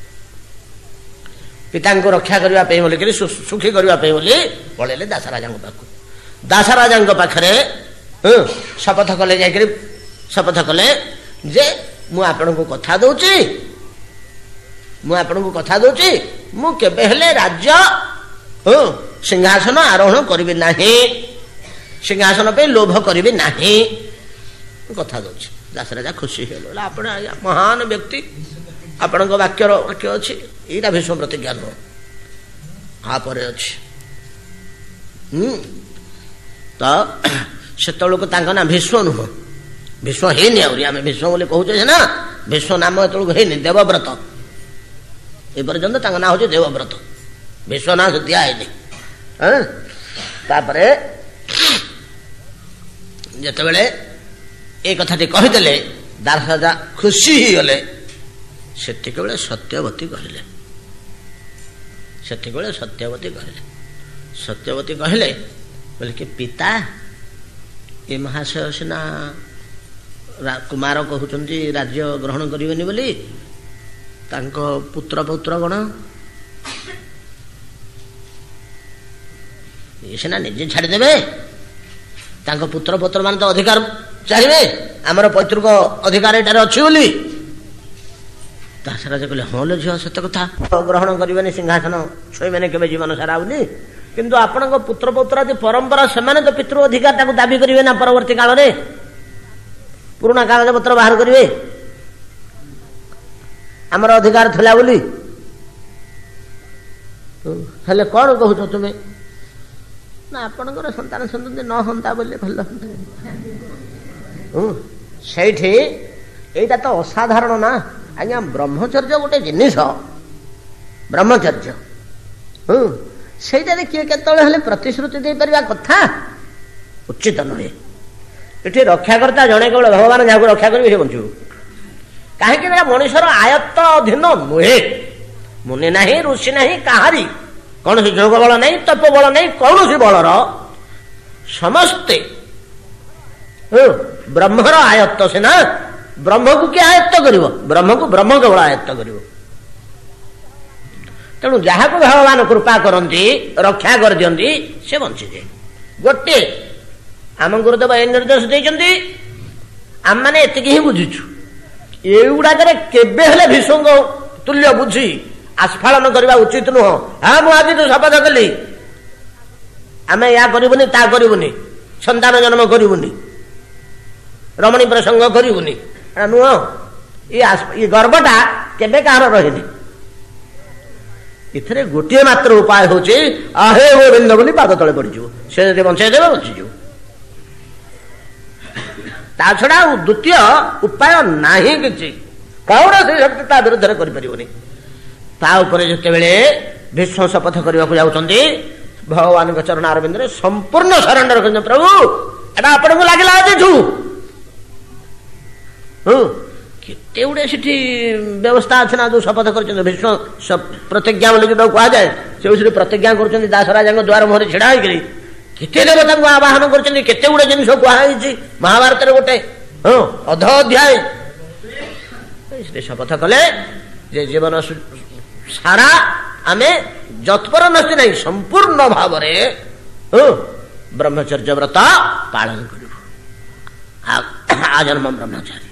ପିତାଙ୍କୁ ରକ୍ଷା କରିବା ପାଇଁ ବୋଲିକିରି ସୁଖୀ କରିବା ପାଇଁ ବୋଲି ପଳେଇଲେ ଦାସରାଜାଙ୍କ ପାଖକୁ। ଦାସରାଜାଙ୍କ ପାଖରେ ଶପଥ କଲେ, ଯାଇକରି ଶପଥ କଲେ ଯେ ମୁଁ ଆପଣଙ୍କୁ କଥା ଦଉଛି, ମୁଁ ଆପଣଙ୍କୁ କଥା ଦଉଛି ମୁଁ କେବେ ହେଲେ ରାଜ୍ୟ ସିଂହାସନ ଆରୋହଣ କରିବି ନାହିଁ, ସିଂହାସନ ପାଇଁ ଲୋଭ କରିବି ନାହିଁ, କଥା ଦଉଛି। ଦାସରାଜା ଖୁସି ହେଇଗଲା, ଆପଣ ଆଜ୍ଞା ମହାନ ବ୍ୟକ୍ତି, ଆପଣଙ୍କ ବାକ୍ୟର ବାକ୍ୟ ଅଛି। ଏଇଟା ଭୀଷ୍ମ ପ୍ରତିଜ୍ଞା ନୁହଁ, ଆପରେ ଅଛି। ହୁଁ ତ ସେତେବେଳକୁ ତାଙ୍କ ନାଁ ଭୀଷ୍ମ ନୁହଁ, ଭୀଷ୍ମ ହେଇନି ଆହୁରି। ଆମେ ଭୀଷ୍ମ ବୋଲି କହୁଛେ ନା, ଭୀଷ୍ମ ନାମ ଏତେବେଳକୁ ହେଇନି, ଦେବବ୍ରତ। ଏ ପର୍ଯ୍ୟନ୍ତ ତାଙ୍କ ନାଁ ହଉଛି ଦେବବ୍ରତ, ଭୀଷ୍ମ ନାଁ ଦିଆ ହେଇନି। ତାପରେ ଯେତେବେଳେ ଏ କଥାଟି କହିଦେଲେ ଦାସରାଜା ଖୁସି ହେଇଗଲେ। ସେତିକିବେଳେ ସତ୍ୟବତୀ କହିଲେ, ସେତିକିବେଳେ ସତ୍ୟବତୀ କହିଲେ ସତ୍ୟବତୀ କହିଲେ ବୋଲେ କି ପିତା, ଏ ମହାଶୟ ସିନା କୁମାର କହୁଛନ୍ତି ରାଜ୍ୟ ଗ୍ରହଣ କରିବେନି ବୋଲି, ତାଙ୍କ ପୁତ୍ର ପୌତ୍ର ଗଣ ଏ ସିନା ନିଜେ ଛାଡ଼ିଦେବେ, ତାଙ୍କ ପୁତ୍ର ପୌତ୍ର ମାନେ ତ ଅଧିକାର ଚାହିଁବେ, ଆମର ପୈତୃକ ଅଧିକାର ଏଠାରେ ଅଛି ବୋଲି। ଦାସରାଜା କହିଲେ ହଁ ଲୋ ଝିଅ ସତ କଥା, ଗ୍ରହଣ କରିବେନି ସିଂହାସନ ଛୁଇଁବେନି କେବେ ଜୀବନ ସାରା ବୋଲି, କିନ୍ତୁ ଆପଣଙ୍କ ପୁତ୍ର ପୌତ୍ର ଯଦି ପରମ୍ପରା, ସେମାନେ ତ ପିତୃ ଅଧିକାର ତାକୁ ଦାବି କରିବେ ନା ପରବର୍ତ୍ତୀ କାଳରେ, ପୁରୁଣା କାଗଜପତ୍ର ବାହାର କରିବେ ଆମର ଅଧିକାର ଥିଲା ବୋଲି। ହେଲେ କଣ କହୁଛ ତୁମେ? ନା ଆପଣଙ୍କର ସନ୍ତାନ ସନ୍ତତି ନ ହନ୍ତା ବୋଲି ଭଲ ହନ୍ତା। ସେଇଠି ଏଇଟା ତ ଅସାଧାରଣ ନା ଆଜ୍ଞା, ବ୍ରହ୍ମଚର୍ଯ୍ୟ ଗୋଟେ ଜିନିଷ, ବ୍ରହ୍ମଚର୍ଯ୍ୟ ହୁଁ ସେଇଟାରେ କିଏ କେତେବେଳେ ହେଲେ ପ୍ରତିଶ୍ରୁତି ଦେଇପାରିବା କଥା ଉଚିତ ନୁହେଁ। ଏଠି ରକ୍ଷାକର୍ତ୍ତା ଜଣେ କେବଳ ଭଗବାନ, ଯାହାକୁ ରକ୍ଷା କରିବେ ସେ ବଞ୍ଚିବ। କାହିଁକି ନା ମଣିଷର ଆୟତ୍ତ ଅଧୀନ ନୁହେଁ। ମୁନି ନାହିଁ, ଋଷି ନାହିଁ, କାହାରି କୌଣସି ଯୋଗ ବଳ ନାହିଁ, ତପ ବଳ ନାହିଁ, କୌଣସି ବଳର ସମସ୍ତେ ବ୍ରହ୍ମର ଆୟତ୍ତ। ସିନା ବ୍ରହ୍ମକୁ କିଏ ଆୟତ୍ତ କରିବ? ବ୍ରହ୍ମକୁ ବ୍ରହ୍ମ କେବଳ ଆୟତ୍ତ କରିବ। ତେଣୁ ଯାହାକୁ ଭଗବାନ କୃପା କରନ୍ତି, ରକ୍ଷା କରିଦିଅନ୍ତି, ସେ ବଞ୍ଚିଯାଏ। ଗୋଟିଏ ଆମ ଗୁରୁଦେବ ଏ ନିର୍ଦ୍ଦେଶ ଦେଇଛନ୍ତି, ଆମମାନେ ଏତିକି ହିଁ ବୁଝୁଛୁ। ଏଗୁଡାକରେ କେବେ ହେଲେ ଭୀଷ୍ମଙ୍କ ତୁଲ୍ୟ ବୁଝି ଆସ୍ଫାଳନ କରିବା ଉଚିତ ନୁହଁ। ହଁ ମୁଁ ଆଜିଠୁ ଶପଥ କଲି ଆମେ ଏହା କରିବୁନି ତା କରିବୁନି, ସନ୍ତାନ ଜନ୍ମ କରିବୁନି, ରମଣୀ ପ୍ରସଙ୍ଗ କରିବୁନି, ନୁହଁ। ଏ ଗର୍ଭଟା କେବେ କାହାର ରହିନି। ଏଥିରେ ଗୋଟିଏ ମାତ୍ର ଉପାୟ ହଉଛି ଅହେ ଗୋବିନ୍ଦ ବୋଲି ପାଦ ତଳେ ପଡିଯିବ, ସେ ଯଦି ବଞ୍ଚେଇ ଦେବେ ବଞ୍ଚିଯିବ। ତା ଛଡା ଆଉ ଦ୍ୱିତୀୟ ଉପାୟ ନାହିଁ କିଛି, କୌଣସି ଶକ୍ତି ତା ବିରୁଦ୍ଧରେ କରିପାରିବନି। ତା ଉପରେ ଯେତେବେଳେ ଭୀଷ୍ମ ଶପଥ କରିବାକୁ ଯାଉଛନ୍ତି ଭଗବାନଙ୍କ ଚରଣ ଅରବିନ୍ଦରେ ସମ୍ପୂର୍ଣ୍ଣ ସରେଣ୍ଡର କରିଛନ୍ତି। ପ୍ରଭୁ ଏଟା ଆପଣଙ୍କୁ ଲାଗିଲା ଆଜିଠୁ। ହଁ କେତେ ଗୁଡେ ସେଠି ବ୍ୟବସ୍ଥା ଅଛି ନା, ଯୋଉ ଶପଥ କରିଛନ୍ତି ଭୀଷ୍ମ ପ୍ରତିଜ୍ଞା ବୋଲି ଯୋଉଟାକୁ କୁହାଯାଏ, ସେ ସେଠି ପ୍ରତିଜ୍ଞା କରୁଛନ୍ତି ଦାସରାଜାଙ୍କ ଦ୍ୱାର ମୁହଁରେ ଛିଡା ହେଇକରି। କେତେ ଦେବତାଙ୍କୁ ଆବାହନ କରୁଛନ୍ତି, କେତେ ଗୁଡେ ଜିନିଷ କୁହାଯାଇଛି ମହାଭାରତରେ ଗୋଟେ ହଁ ଅଧ ଅଧ୍ୟାୟ। ସେଠି ଶପଥ କଲେ ଯେ ଜୀବନ ସାରା ଆମେ ଯତ୍ପର ନଷ୍ଟି ନାହିଁ, ସମ୍ପୂର୍ଣ୍ଣ ଭାବରେ ବ୍ରହ୍ମଚର୍ଯ୍ୟ ବ୍ରତ ପାଳନ କରିବୁ। ଆଜନ୍ମ ବ୍ରହ୍ମଚାରୀ,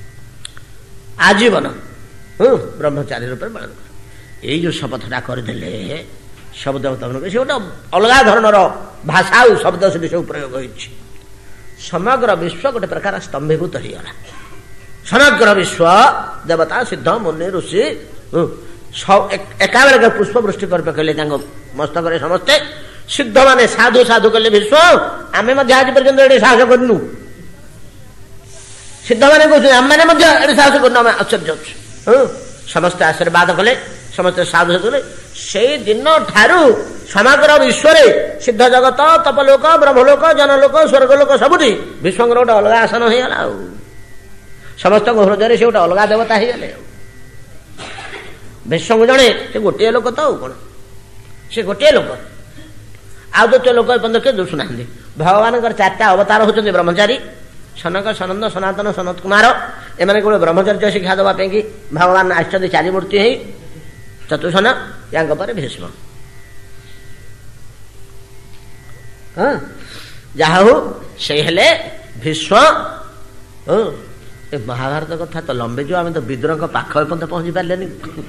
ଆଜୀବନ ବ୍ରହ୍ମଚାରୀ ରୂପେ ପାଳନ କର। ଏଇ ଯୋଉ ଶପଥଟା କରିଦେଲେ ସବୁ ଦେବତାମାନଙ୍କୁ, ସେ ଗୋଟେ ଅଲଗା ଧରଣର ଭାଷା ଆଉ ଶବ୍ଦ ସେଠି ସବୁ ପ୍ରୟୋଗ ହୋଇଛି। ସମଗ୍ର ବିଶ୍ୱ ଗୋଟେ ପ୍ରକାର ସ୍ତମ୍ଭୀଭୂତ ହେଇଗଲା। ସମଗ୍ର ବିଶ୍ୱ ଦେବତା ସିଦ୍ଧ ମୁନି ଋଷି ଏକାବେଳକେ ପୁଷ୍ପ ବୃଷ୍ଟି କରିବେ କହିଲେ ତାଙ୍କ ମସ୍ତକରେ ସମସ୍ତେ। ସିଦ୍ଧ ମାନେ ସାଧୁ ସାଧୁ କହିଲେ ବିଶ୍ୱ ଆମେ ମଧ୍ୟ ଆଜି ପର୍ଯ୍ୟନ୍ତ ଏଠି ସାହସ କରିନୁ। ସିଦ୍ଧ ମାନେ କହୁଛନ୍ତି ଆମମାନେ ମଧ୍ୟ ଏଠି ସାହସ କରିନୁ, ଆମେ ଆଶ୍ଚର୍ଯ୍ୟ ଅଛୁ। ସମସ୍ତେ ଆଶୀର୍ବାଦ କଲେ, ସମସ୍ତେ ସାଧୁ ସାଧୁ କଲେ। ସେଇ ଦିନ ଠାରୁ ସମଗ୍ର ବିଶ୍ୱରେ ସିଦ୍ଧ ଜଗତ, ତପଲୋକ, ବ୍ରହ୍ମଲୋକ, ଜନଲୋକ, ସ୍ୱର୍ଗଲୋକ ସବୁଠି ବିଶ୍ୱଙ୍କର ଗୋଟେ ଅଲଗା ଆସନ ହେଇଗଲା। ଆଉ ସମସ୍ତଙ୍କ ହୃଦୟରେ ସେ ଗୋଟେ ଅଲଗା ଦେବତା ହେଇଗଲେ। ଆଉ ବିଶ୍ୱଙ୍କୁ ଜଣେ ସେ ଗୋଟିଏ ଲୋକ ତ, ଆଉ କଣ ସେ ଗୋଟିଏ ଲୋକ, ଆଉ ଦ୍ୱିତୀୟ ଲୋକ ଏପର୍ଯ୍ୟନ୍ତ କିଏ ଦୁଷୁନାହାନ୍ତି। ଭଗବାନଙ୍କର ଚାରିଟା ଅବତାର ହଉଛନ୍ତି ବ୍ରହ୍ମଚାରୀ, ସନକ, ସନନ୍ଦ, ସନାତନ, ସନତ କୁମାର। ଏମାନେ କେବଳ ବ୍ରହ୍ମଚର୍ଯ୍ୟ ଶିକ୍ଷା ଦେବା ପାଇଁ କି ଭଗବାନ ଆସିଛନ୍ତି ଚାରି ମୂର୍ତ୍ତି ହେଇ ଚତୁର୍ସନ। ୟାଙ୍କ ପରେ ଭୀଷ୍ମ। ହଁ ଯାହା ହଉ ସେଇ ହେଲେ ଭୀଷ୍ମ। ହଁ ଏ ମହାଭାରତ କଥା ତ ଲମ୍ବେ ଯିବ, ଆମେ ତ ବିଦୁରଙ୍କ ପାଖ ପର୍ଯ୍ୟନ୍ତ ପହଞ୍ଚି ପାରିଲେନି।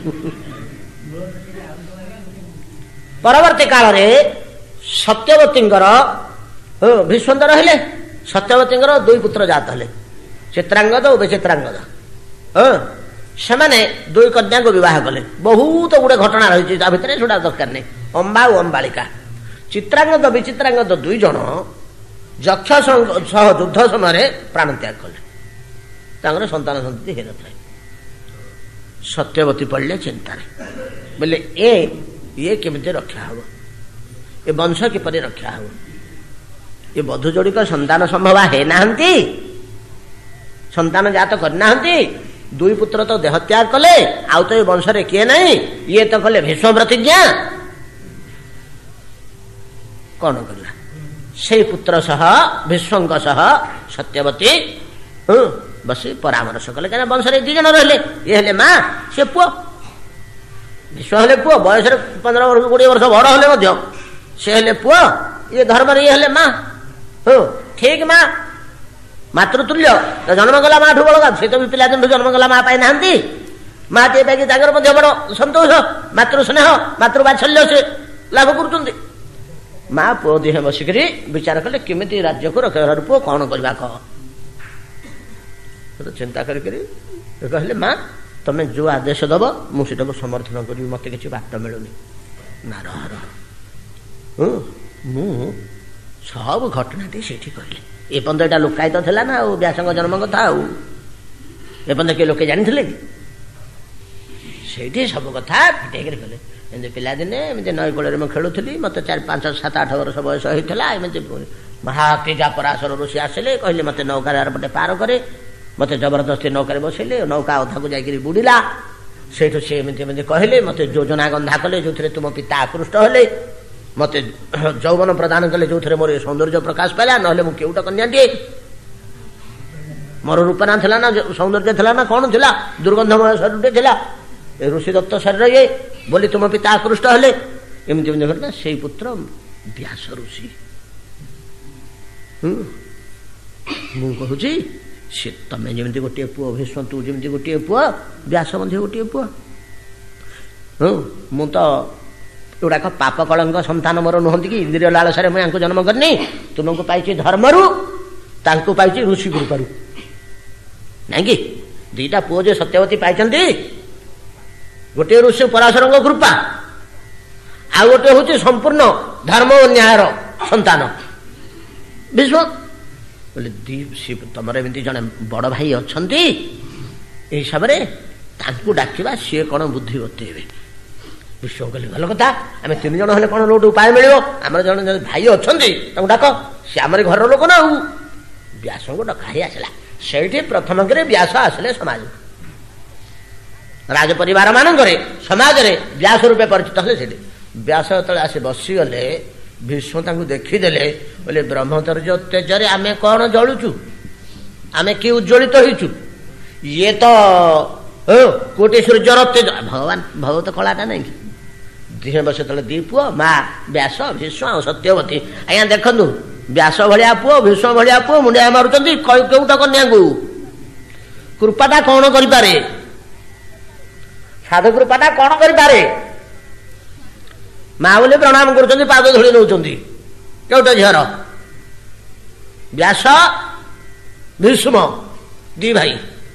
ପରବର୍ତ୍ତୀ କାଳରେ ସତ୍ୟବତୀଙ୍କର ଭୀଷ୍ମ ରହିଲେ। ସତ୍ୟବତୀଙ୍କର ଦୁଇ ପୁତ୍ର ଜାତ ହେଲେ, ଚିତ୍ରାଙ୍ଗଦ ଓ ବିଚିତ୍ରାଙ୍ଗଦ। ହଁ ସେମାନେ ଦୁଇ କନ୍ୟାଙ୍କୁ ବିବାହ କଲେ। ବହୁତ ଗୁଡେ ଘଟଣା ରହିଛି ତା ଭିତରେ, ସେଟା ଦରକାର ନାହିଁ। ଅମ୍ବା ଓ ଅମ୍ବାଳିକା। ଚିତ୍ରାଙ୍ଗଦ ବିଚିତ୍ରାଙ୍ଗଦ ଦୁଇ ଜଣ ଯକ୍ଷ ସହ ଯୁଦ୍ଧ ସମୟରେ ପ୍ରାଣତ୍ୟାଗ କଲେ, ତାଙ୍କର ସନ୍ତାନ ସନ୍ତତି ହେଇନଥାଏ। ସତ୍ୟବତୀ ପଡ଼ିଲେ ଚିନ୍ତାରେ, ବୋଲେ ଏ ଇଏ କେମିତି ରକ୍ଷା ହବ, ଏ ବଂଶ କିପରି ରକ୍ଷା ହବ। ଏ ବଧୂ ଯୋଡିକ ସନ୍ତାନ ସମ୍ଭବ ହେଇନାହାନ୍ତି, ସନ୍ତାନ ଜାତ କରିନାହାନ୍ତି। ଦୁଇ ପୁତ୍ର ତ ଦେହତ୍ୟାଗ କଲେ, ଆଉ ତ ଏ ବଂଶରେ କିଏ ନାହିଁ। ଇଏ ତ କଲେ ଭୀଷ୍ମ ପ୍ରତିଜ୍ଞା। କଣ କରିବା? ସେଇ ପୁତ୍ର ସହ ଭୀଷ୍ମଙ୍କ ସହ ସତ୍ୟବତୀ ବସି ପରାମର୍ଶ କଲେ, କାହିଁକିନା ବଂଶରେ ଦି ଜଣ ରହିଲେ। ଇଏ ହେଲେ ମା, ସେ ପୁଅ। ଭୀଷ୍ମ ହେଲେ ପୁଅ, ବୟସରେ ପନ୍ଦର ବର୍ଷ କୋଡିଏ ବର୍ଷ ବଡ ହେଲେ ମଧ୍ୟ ସେ ହେଲେ ପୁଅ, ଇଏ ଧର୍ମରେ ଇଏ ହେଲେ ମା। ହଁ ଠିକ ମା, ମାତୃତୁଲ୍ୟ। ଜନ୍ମ କଲା ମା ଠୁ ବଳକା, ସେ ତ ବି ପିଲାଦିନଠୁ ଜନ୍ମ କଲା ମା ପାଇନାହାନ୍ତି। ମା ଟିଏ ପାଇକି ତାଙ୍କର ମଧ୍ୟ ବଡ ସନ୍ତୋଷ, ମାତୃ ସ୍ନେହ, ମାତୃବାତ୍ସଲ୍ୟ ସେ ଲାଭ କରୁଛନ୍ତି। ମା ପୁଅ ଦିହେଁ ବସିକରି ବିଚାର କଲେ କେମିତି ରାଜ୍ୟକୁ ରକ୍ଷା। ପୁଅ କଣ କରିବା କହ। ଚିନ୍ତା କରିକିରି କହିଲେ ମା ତମେ ଯୋଉ ଆଦେଶ ଦବ ମୁଁ ସେଟାକୁ ସମର୍ଥନ କରିବି, ମତେ କିଛି ବାଟ ମିଳୁନି। ନାରହର ମୁଁ ସବୁ ଘଟଣାଟି ସେଇଠି କହିଲେ। ଏପର୍ଯ୍ୟନ୍ତ ଏଇଟା ଲୁକାୟିତ ଥିଲା ନା, ଆଉ ବ୍ୟାସଙ୍କ ଜନ୍ମ କଥା ଆଉ ଏପର୍ଯ୍ୟନ୍ତ କିଏ ଲୋକେ ଜାଣିଥିଲେ କି? ସେଇଠି ସବୁ କଥା ଫିଟେଇକରି କଲେ। ଏମିତି ପିଲାଦିନେ ଏମିତି ନଈ କୂଳରେ ମୁଁ ଖେଳୁଥିଲି, ମତେ ଚାରି ପାଞ୍ଚ ସାତ ଆଠ ବର୍ଷ ବୟସ ହେଇଥିଲା। ଏମିତି ମହାତେଜା ପରାଶର ଋଷି ଆସିଲେ, କହିଲେ ମତେ ନୌକା ପଟେ ପାର କରେ। ମତେ ଜବରଦସ୍ତି ନୌକାରେ ବସେଇଲେ, ନୌକା ଅଧାକୁ ଯାଇକରି ବୁଡ଼ିଲା। ସେଇଠୁ ସେ ଏମିତି ଏମିତି କହିଲେ, ମତେ ଯୋଜନା ଗନ୍ଧା କଲେ ଯୋଉଥିରେ ତୁମ ପିତା ଆକୃଷ୍ଟ ହେଲେ, ମତେ ଯୌବନ ପ୍ରଦାନ କଲେ ଯୋଉଥିରେ ମୋର ସୌନ୍ଦର୍ଯ୍ୟ ପ୍ରକାଶ ପାଇଲା, ନହେଲେ ମୁଁ କେଉଟ କନ୍ୟାଟିଏ। ମୋର ରୂପ ନା ଥିଲା ନା ସୌନ୍ଦର୍ଯ୍ୟ ଥିଲା ନା କଣ ଥିଲା, ଦୁର୍ଗନ୍ଧମୟ ଶରୀରଟେ ଥିଲା। ଏ ଋଷି ଦତ୍ତ ଶରୀର ଇଏ ବୋଲି ତୁମ ପିତା ଆକୃଷ୍ଟ ହେଲେ। ଏମିତି ଏମିତି ଘଟଣା। ସେଇ ପୁତ୍ର ବ୍ୟାସ ଋଷି। ହୁଁ ମୁଁ କହୁଛି ସେ ତମେ ଯେମିତି ଗୋଟିଏ ପୁଅ, ଭୀଷ୍ମ ତୁ ଯେମିତି ଗୋଟିଏ ପୁଅ, ବ୍ୟାସ ମଧ୍ୟ ଗୋଟିଏ ପୁଅ। ହଁ ମୁଁ ତ ଏଗୁଡ଼ାକ ପାପ କଳଙ୍କ ସନ୍ତାନ ମୋର ନୁହନ୍ତି କି ଇନ୍ଦ୍ରିୟ ଲାଳସାରେ ମୁଁ ୟାଙ୍କୁ ଜନ୍ମ କରିନି। ତୁମକୁ ପାଇଛି ଧର୍ମରୁ, ତାଙ୍କୁ ପାଇଛି ଋଷି କୃପାରୁ। ନାଇଁ କି ଦିଟା ପୁଅ ଯେ ସତ୍ୟବତୀ ପାଇଛନ୍ତି, ଗୋଟିଏ ଋଷି ପରାଶରଙ୍କ କୃପା, ଆଉ ଗୋଟିଏ ହଉଛି ସମ୍ପୂର୍ଣ୍ଣ ଧର୍ମ ଓ ନ୍ୟାୟର ସନ୍ତାନ ବିଶ୍ଵ। ବୋଲେ ତମର ଏମିତି ଜଣେ ବଡ ଭାଇ ଅଛନ୍ତି, ଏଇ ହିସାବରେ ତାଙ୍କୁ ଡାକିବା, ସିଏ କଣ ବୁଦ୍ଧି ବତେଇବେ। ବିଶ୍ଵ କହିଲେ ଭଲ କଥା, ଆମେ ତିନି ଜଣ ହେଲେ କଣ ଗୋଟେ ଉପାୟ ମିଳିବ, ଆମର ଜଣେ ଜଣେ ଭାଇ ଅଛନ୍ତି ତାଙ୍କୁ ଡାକ, ସେ ଆମରି ଘରର ଲୋକ ନା। ଆଉ ବ୍ୟାସଙ୍କୁ ଡକା ହେଇ ଆସିଲା। ସେଇଠି ପ୍ରଥମ କରି ବ୍ୟାସ ଆସିଲେ ସମାଜ, ରାଜ ପରିବାର ମାନଙ୍କରେ ସମାଜରେ ବ୍ୟାସ ରୂପେ ପରିଚିତ ହେଲେ। ସେଠି ବ୍ୟାସ ଯେତେବେଳେ ଆସି ବସିଗଲେ, ଭୀଷ୍ମ ତାଙ୍କୁ ଦେଖିଦେଲେ, ବୋଲେ ବ୍ରହ୍ମଚର୍ଯ୍ୟ ତେଜରେ ଆମେ କଣ ଜଳୁଛୁ, ଆମେ କି ଉଜ୍ଜ୍ୱଳିତ ହେଇଛୁ, ଇଏ ତ କୋଟି ସୂର୍ଯ୍ୟର ତେଜ। ଭଗବାନ ଭଗବତ କଳାଟା ନାଇଁ କି ଦିହେଁ ବର୍ଷ ତଳେ ଦି ପୁଅ, ମା ବ୍ୟାସ, ଭୀଷ୍ମ ଆଉ ସତ୍ୟବତୀ। ଆଜ୍ଞା ଦେଖନ୍ତୁ, ବ୍ୟାସ ଭଳିଆ ପୁଅ, ଭୀଷ୍ମ ଭଳିଆ ପୁଅ ମୁଣ୍ଡିଆ ମାରୁଛନ୍ତି କେଉଟ କନ୍ୟାଙ୍କୁ। କୃପାଟା କଣ କରିପାରେ, ସାଧୁ କୃପାଟା କଣ କରିପାରେ। ମା ବୋଲି ପ୍ରଣାମ କରୁଛନ୍ତି, ପାଦ ଧୂଳି ନେଉଛନ୍ତି କେଉଟ ଝିଅର। ବ୍ୟାସ ଭୀଷ୍ମ ଦି ଭାଇ,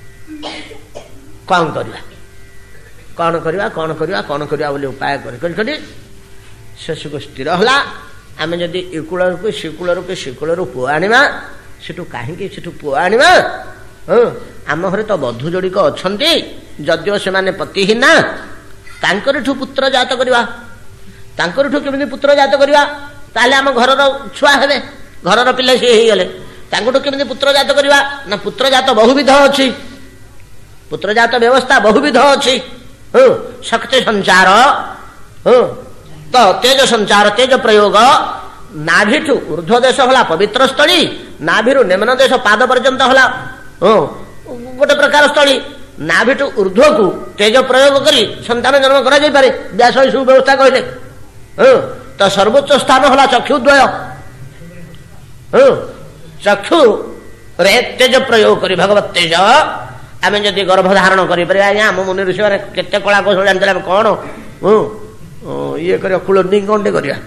କଣ କରିବା କଣ କରିବା କଣ କରିବା କଣ କରିବା ବୋଲି ଉପାୟ କରି କରି କରି ଶେଷକୁ ସ୍ଥିର ହେଲା, ଆମେ ଯଦି ଏ କୂଳରୁ ସେ କୂଳରୁ କି ସେ କୂଳରୁ ପୁଅ ଆଣିବା, ସେଠୁ କାହିଁକି ସେଠୁ ପୁଅ ଆଣିବା। ହଁ ଆମ ଘରେ ତ ବଧୂ ଯୋଡ଼ିକ ଅଛନ୍ତି, ଯଦିଓ ସେମାନେ ପତିହୀନା, ତାଙ୍କରିଠୁ ପୁତ୍ର ଜାତ କରିବା। ତାଙ୍କରିଠୁ କେମିତି ପୁତ୍ର ଜାତ କରିବା, ତାହେଲେ ଆମ ଘରର ଛୁଆ ହେବେ, ଘରର ପିଲା ସିଏ ହେଇଗଲେ, ତାଙ୍କଠୁ କେମିତି ପୁତ୍ର ଜାତ କରିବା ନା ପୁତ୍ର ଜାତ ବହୁବିଧ ଅଛି, ପୁତ୍ର ଜାତ ବ୍ୟବସ୍ଥା ବହୁବିଧ ଅଛି। ହଁ ଶକ୍ତି ସଞ୍ଚାର, ହଁ ତ ତେଜ ସଞ୍ଚାର, ତେଜ ପ୍ରୟୋଗ। ନାଭିଠୁ ଊର୍ଧ୍ୱ ଦେଶ ହେଲା ପବିତ୍ର ସ୍ଥଳୀ, ନାଭିରୁ ନିମ୍ନ ଦେଶ ପାଦ ପର୍ଯ୍ୟନ୍ତ ହେଲା ହଁ ଗୋଟେ ପ୍ରକାର ସ୍ଥଳୀ। ନାଭିଠୁ ଊର୍ଧ୍ୱକୁ ତେଜ ପ୍ରୟୋଗ କରି ସନ୍ତାନ ଜନ୍ମ କରାଯାଇପାରେ, ବ୍ୟାସ ଏସବୁ ବ୍ୟବସ୍ଥା କହିଲେ। ହଁ ତ ସର୍ବୋଚ୍ଚ ସ୍ଥାନ ହେଲା ଚକ୍ଷୁଦ୍ୱୟ। ହଁ ଚକ୍ଷୁରେ ତେଜ ପ୍ରୟୋଗ କରି ଭଗବତ ତେଜ ଆମେ ଯଦି ଗର୍ଭ ଧାରଣ କରିପାରିବା। ଆଜ୍ଞା ଆମ ମୁନି ଋଷିମାନେ କେତେ କଳା କୌଶଳ ଜାଣିଥିଲେ, ଆମେ କଣ ହଁ ଇଏ କରିବା, କ୍ଲୋନିଂ କଣଟେ କରିବା,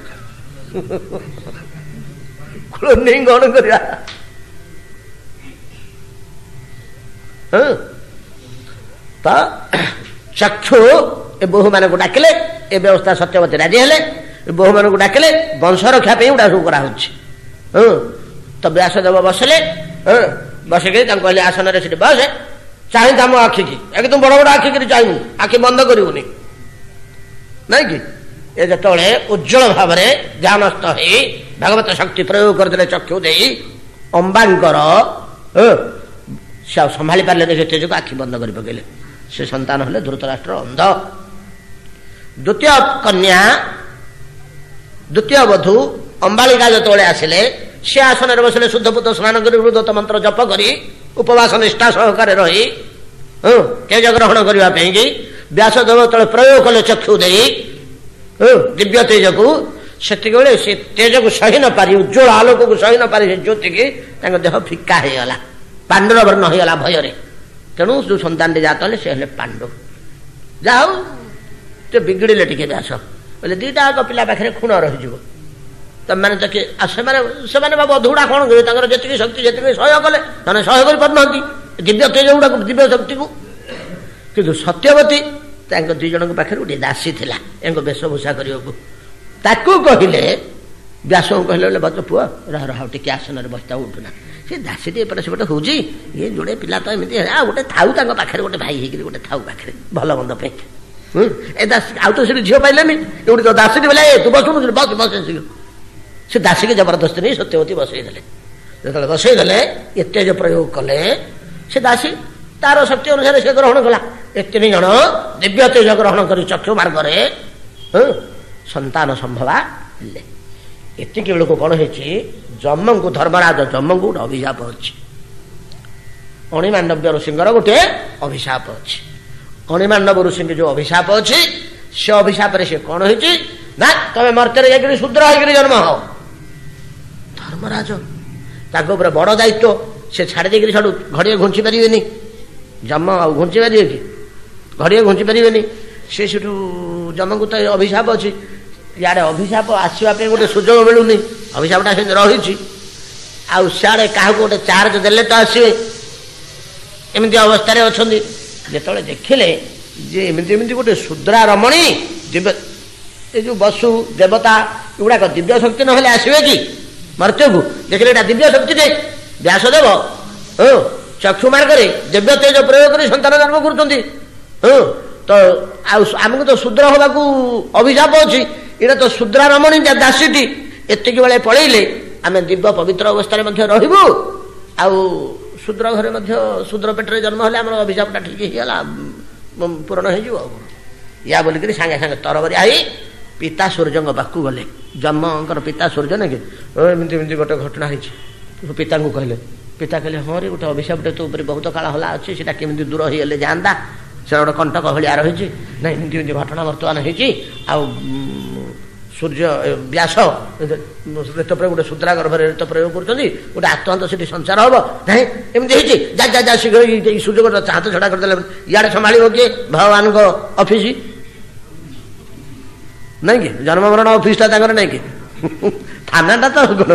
କ୍ଲୋନିଂ କଣ କରିବା। ହଁ ତ ଚକ୍ଷୁ ଏ ବୋହୂ ମାନଙ୍କୁ ଡାକିଲେ, ଏ ବ୍ୟବସ୍ଥା ସତ୍ୟବତୀ ରାଜି ହେଲେ, ବୋହୂ ମାନଙ୍କୁ ଡାକିଲେ, ବଂଶ ରକ୍ଷା ପାଇଁ ଗୁଡା ସବୁ କରାହଉଛି। ହଁ ତ ବ୍ୟାସଦେବ ବସିଲେ, ହଁ ବସିକି ତାଙ୍କୁ କହିଲେ ଆସନରେ ସେଠି ବସେ, ଚାହିଁ ତମ ଆଖିକି, ଏକଦମ ବଡ ବଡ ଆଖିକି ଚାହିଁବୁ, ଆଖି ବନ୍ଦ କରିବୁନି, ନାଇଁ କି। ଏ ଯେତେବେଳେ ଉଜ୍ଜଳ ଭାବରେ ଧ୍ୟାନସ୍ଥ ହେଇ ଭଗବତ ଶକ୍ତି ପ୍ରୟୋଗ କରିଦେଲେ ଚକ୍ଷୁ ଦେଇ ଅମ୍ବାଙ୍କର, ସେ ଆଉ ସମ୍ଭାଳି ପାରିଲେ ସେ ତେଜକୁ, ଆଖି ବନ୍ଦ କରି ପକେଇଲେ। ସେ ସନ୍ତାନ ହେଲେ ଧୃତରାଷ୍ଟ୍ର ଅନ୍ଧ। ଦ୍ୱିତୀୟ କନ୍ୟା, ଦ୍ୱିତୀୟ ବଧୂ ଅମ୍ବାଳିକା ଯେତେବେଳେ ଆସିଲେ, ସେ ଆସନରେ ବସିଲେ, ଶୁଦ୍ଧପୂତ ସ୍ନାନ କରି ହୃଦତ ମନ୍ତ୍ର ଜପ କରି ଉପବାସ ନିଷ୍ଠା ସହକାରେ ରହି ତେଜ ଗ୍ରହଣ କରିବା ପାଇଁ ବ୍ୟାସଦେବ ଯେତେବେଳେ ପ୍ରୟୋଗ କଲେ ଚକ୍ଷୁ ଦେଇ ଦିବ୍ୟ ତେଜକୁ, ସେତିକିବେଳେ ସେ ତେଜକୁ ସହି ନ ପାରି, ଉଜ୍ଜ୍ୱଳ ଆଲୋକକୁ ସହି ନ ପାରି, ସେ ଜ୍ୟୋତିକି ତାଙ୍କ ଦେହ ଫିକା ହେଇଗଲା, ପାଣ୍ଡୁର ବର୍ଣ୍ଣ ହେଇଗଲା ଭୟରେ। ତେଣୁ ଯୋଉ ସନ୍ତାନଟି ଜାତ ହେଲେ ସେ ହେଲେ ପାଣ୍ଡୁ। ଯାହା ହଉ ସେ ବିଗିଡ଼ିଲେ ଟିକେ ବ୍ୟାସ, ବୋଲେ ଦିଟା ଯାକ ପିଲା ପାଖରେ ଖୁଣ ରହିଯିବ। ତମାନେ ତ କି ସେମାନେ ସେମାନେ ବା ବଧୁଗୁଡା କଣ କରିବେ, ତାଙ୍କର ଯେତିକି ଶକ୍ତି ଯେତିକି ସହ୍ୟ କଲେ, ସେମାନେ ସହ୍ୟ କରିପାରୁନାହାନ୍ତି ଦିବ୍ୟ ତେଜ ଗୁଡାକୁ, ଦିବ୍ୟ ଶକ୍ତିକୁ। କିନ୍ତୁ ସତ୍ୟବତୀ ତାଙ୍କ ଦୁଇ ଜଣଙ୍କ ପାଖରେ ଗୋଟେ ଦାସୀ ଥିଲା ଏଙ୍କ ବେଶଭୂଷା କରିବାକୁ। ତାକୁ କହିଲେ, ବ୍ୟାସଙ୍କୁ କହିଲେ, ବୋଲେ ବତ ପୁଅ ରହ ରହ ଟିକେ ଆସନରେ ବସିତା, ଉଠୁନା। ସେ ଦାସୀଟି ଏପଟେ ସେପଟେ ହଉଛି, ଇଏ ଯୋଡ଼େ ପିଲା ତ ଏମିତି, ଆଉ ଗୋଟେ ଥାଉ ତାଙ୍କ ପାଖରେ, ଗୋଟେ ଭାଇ ହେଇକିରି ଗୋଟେ ଥାଉ ପାଖରେ, ଭଲ ମନ୍ଦ ପାଇଁ। ହୁଁ ଏ ଦାସୀ ଆଉ ତ ସେଠି ଝିଅ ପାଇଲେନି, ଏଉଠି ତ ଦାସୀଟି ବୋଲେ ତୁ ବସୁନୁ, ବସ ବସ। ସେ ଦାସୀକି ଜବରଦସ୍ତି ନେଇ ସତ୍ୟବତୀ ବସେଇ ଦେଲେ। ଯେତେବେଳେ ବସେଇ ଦେଲେ, ଏ ତେଜ ପ୍ରୟୋଗ କଲେ, ସେ ଦାସୀ ତାର ଶକ୍ତି ଅନୁସାରେ ସେ ଗ୍ରହଣ କଲା। ଏ ତିନି ଜଣ ଦିବ୍ୟ ତେଜ ଗ୍ରହଣ କରି ଚକ୍ଷୁ ମାର୍ଗରେ ସନ୍ତାନ ସମ୍ଭବା ହେଲେ। ଏତିକି ବେଳକୁ କଣ ହେଇଛି, ଯମଙ୍କୁ, ଧର୍ମରାଜ ଯମଙ୍କୁ ଗୋଟେ ଅଭିଶାପ ଅଛି। ଅଣିମାଣ୍ଡବ୍ୟ ଋଷିଙ୍କର ଗୋଟେ ଅଭିଶାପ ଅଛି। ଅଣିମାଣ୍ଡବ ଋଷିଙ୍କ ଯୋଉ ଅଭିଶାପ ଅଛି, ସେ ଅଭିଶାପରେ ସେ କଣ ହେଇଛି ନା, ତମେ ମର୍ତ୍ତ୍ୟରେ ଯାଇକରି ଶୂଦ୍ର ହେଇକରି ଜନ୍ମ ହଅ। ଧର୍ମରାଜ ତାଙ୍କ ଉପରେ ବଡ ଦାୟିତ୍ୱ, ସେ ଛାଡ଼ି ଦେଇକରି ଛାଡୁ ଘଡ଼ିଏ ଘୁଞ୍ଚି ପାରିବେନି। ଯମ ଆଉ ଘୁଞ୍ଚି ପାରିବେ କି, ଘଡ଼ିଏ ଘୁଞ୍ଚି ପାରିବେନି। ସେ ସେଠୁ ଜମକୁ ତ ଅଭିଶାପ ଅଛି, ଇଆଡ଼େ ଅଭିଶାପ ଆସିବା ପାଇଁ ଗୋଟେ ସୁଯୋଗ ମିଳୁନି, ଅଭିଶାପଟା ସେମିତି ରହିଛି। ଆଉ ସିଆଡ଼େ କାହାକୁ ଗୋଟେ ଚାର୍ଜ ଦେଲେ ତ ଆସିବେ, ଏମିତି ଅବସ୍ଥାରେ ଅଛନ୍ତି। ଯେତେବେଳେ ଦେଖିଲେ ଯେ ଏମିତି ଏମିତି ଗୋଟେ ଶୁଦ୍ରା ରମଣୀ ଦିବ୍ୟ, ଏ ଯେଉଁ ବସୁ ଦେବତା ଏଗୁଡ଼ାକ ଦିବ୍ୟ ଶକ୍ତି ନହେଲେ ଆସିବେ କି ମର୍ତ୍ତ୍ୟକୁ? ଦେଖିଲେ ଏଇଟା ଦିବ୍ୟ ଶକ୍ତିରେ ବ୍ୟାସଦେବ ହଁ ଚକ୍ଷୁ ମାର୍ଗରେ ଦିବ୍ୟ ତେଜ ପ୍ରୟୋଗ କରି ସନ୍ତାନ ଜନ୍ମ କରୁଛନ୍ତି। ହଁ ତ ଆଉ ଆମକୁ ତ ଶୂଦ୍ର ହେବାକୁ ଅଭିଶାପ ଅଛି, ଏଇଟା ତ ଶୂଦ୍ରା ରମଣୀ ଦାସୀଟି, ଏତିକି ବେଳେ ପଳେଇଲେ ଆମେ ଦିବ୍ୟ ପବିତ୍ର ଅବସ୍ଥାରେ ମଧ୍ୟ ରହିବୁ, ଆଉ ଶୂଦ୍ର ଘରେ ମଧ୍ୟ ଶୂଦ୍ର ପେଟରେ ଜନ୍ମ ହେଲେ ଆମର ଅଭିଶାପଟା ଠିକ୍ ହେଇଗଲା, ପୂରଣ ହେଇଯିବ। ଆଉ ୟା ବୋଲିକରି ସାଙ୍ଗେ ସାଙ୍ଗେ ତରବରିଆ ହେଇ ପିତା ସୂର୍ଯ୍ୟଙ୍କ ପାଖକୁ ଗଲେ। ଜନ୍ମଙ୍କର ପିତା ସୂର୍ଯ୍ୟ ନାଇଁ କି, ଏମିତି ଏମିତି ଗୋଟେ ଘଟଣା ହେଇଛି। ପିତାଙ୍କୁ କହିଲେ, ପିତା କହିଲେ ହଁ ରେ ଗୋଟେ ଅଭିଶାପଟେ ତୋ ଉପରେ ବହୁତ କାଳ ହେଲା ଅଛି, ସେଟା କେମିତି ଦୂର ହେଇଗଲେ ଯାଆନ୍ତା, ସେଟା ଗୋଟେ କଣ୍ଟକ ଭଳିଆ ରହିଛି। ନାଇଁ ଏମିତି ଏମିତି ଘଟଣା ବର୍ତ୍ତମାନ ହେଇଛି, ଆଉ ସୂର୍ଯ୍ୟ ବ୍ୟାସ ରେତ ପ୍ରୟୋଗ ଗୋଟେ ଶୂଦ୍ରା ଗର୍ଭରେ ରେତ ପ୍ରୟୋଗ କରୁଛନ୍ତି, ଗୋଟେ ଆତ୍ମାନ୍ତ ସେଠି ସଞ୍ଚାର ହବ। ନାଇଁ ଏମିତି ହେଇଛି, ଯା ଯା ଯା ଶୀଘ୍ର ଏଇ ସୁଯୋଗ ହାତ ଛଡ଼ା କରିଦେଲେ ଇଆଡ଼େ ସମ୍ଭାଳିବ କିଏ? ଭଗବାନଙ୍କ ଅଫିସ ନାଇଁ କି, ଜନ୍ମ ମରଣ ଅଫିସଟା ତାଙ୍କର ନାଇଁ କି, ଥାନାଟା ତ କଣ।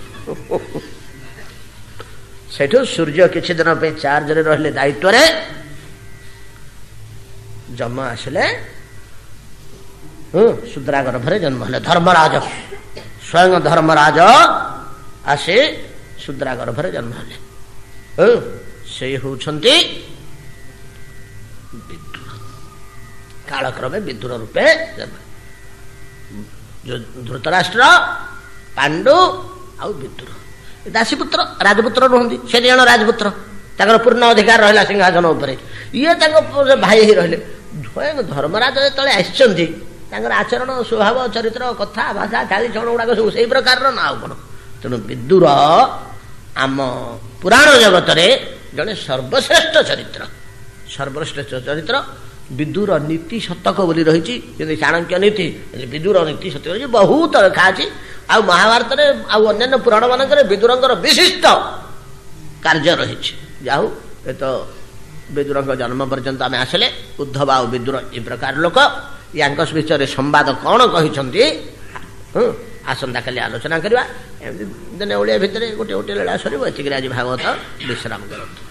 ସେଇଠୁ ସୂର୍ଯ୍ୟ କିଛି ଦିନ ପାଇଁ ଚାର୍ଜରେ ରହିଲେ, ଦାୟିତ୍ୱରେ। ଜନ୍ମ ଆସିଲେ ହୁଁ ଶୂଦ୍ରା ଗର୍ଭରେ ଜନ୍ମ ହେଲେ। ଧର୍ମରାଜ ସ୍ୱୟଂ ଧର୍ମରାଜ ଆସି ଶୂଦ୍ରା ଗର୍ଭରେ ଜନ୍ମ ହେଲେ। ହଁ ସେ ହେଉଛନ୍ତି ବିଦୁର। କାଳକ୍ରମେ ବିଦୁର ରୂପେ ଜନ୍ମ। ଧୃତରାଷ୍ଟ୍ର, ପାଣ୍ଡୁ ଆଉ ବିଦୁର ଦାସୀପୁତ୍ର, ରାଜପୁତ୍ର ନୁହନ୍ତି, ସେ ଜଣ ରାଜପୁତ୍ର, ତାଙ୍କର ପୂର୍ଣ୍ଣ ଅଧିକାର ରହିଲା ସିଂହାସନ ଉପରେ। ଇଏ ତାଙ୍କ ଭାଇ ହେଇ ରହିଲେ। ସ୍ୱୟଂ ଧର୍ମରାଜ ଯେତେବେଳେ ଆସିଛନ୍ତି, ତାଙ୍କର ଆଚରଣ ସ୍ୱଭାବ ଚରିତ୍ର କଥା ଭାଷା ଚାଲିଚଳନ ଗୁଡ଼ାକ ସବୁ ସେଇ ପ୍ରକାରର ନା ଆଉ କ'ଣ। ତେଣୁ ବିଦୁର ଆମ ପୁରାଣ ଜଗତରେ ଜଣେ ସର୍ବଶ୍ରେଷ୍ଠ ଚରିତ୍ର, ସର୍ବଶ୍ରେଷ୍ଠ ଚରିତ୍ର। ବିଦୁର ନୀତି ଶତକ ବୋଲି ରହିଛି, ଯେମିତି ଚାଣକ୍ୟ ନୀତି, ବିଦୁର ନୀତି ଶତକ ରହିଛି, ବହୁତ ଲେଖା ଅଛି। ଆଉ ମହାଭାରତରେ ଆଉ ଅନ୍ୟାନ୍ୟ ପୁରାଣ ମାନଙ୍କରେ ବିଦୁରଙ୍କର ବିଶିଷ୍ଟ କାର୍ଯ୍ୟ ରହିଛି। ଯାହା ହଉ, ଏ ତ ବିଦୁରଙ୍କ ଜନ୍ମ ପର୍ଯ୍ୟନ୍ତ ଆମେ ଆସିଲେ। ଉଦ୍ଧବ ଆଉ ବିଦୁର ଏ ପ୍ରକାର ଲୋକ, ୟାଙ୍କ ବିଷୟରେ ସମ୍ବାଦ କ'ଣ କହିଛନ୍ତି ହଁ ଆସନ୍ତାକାଲି ଆଲୋଚନା କରିବା। ଏମିତି ଦିନେ ଓଡ଼ିଆ ଭିତରେ ଗୋଟେ ଗୋଟେ ଲୀଳା ସରିବ। ଏତିକିରେ ଆଜି ଭାଗବତ ବିଶ୍ରାମ କରନ୍ତୁ।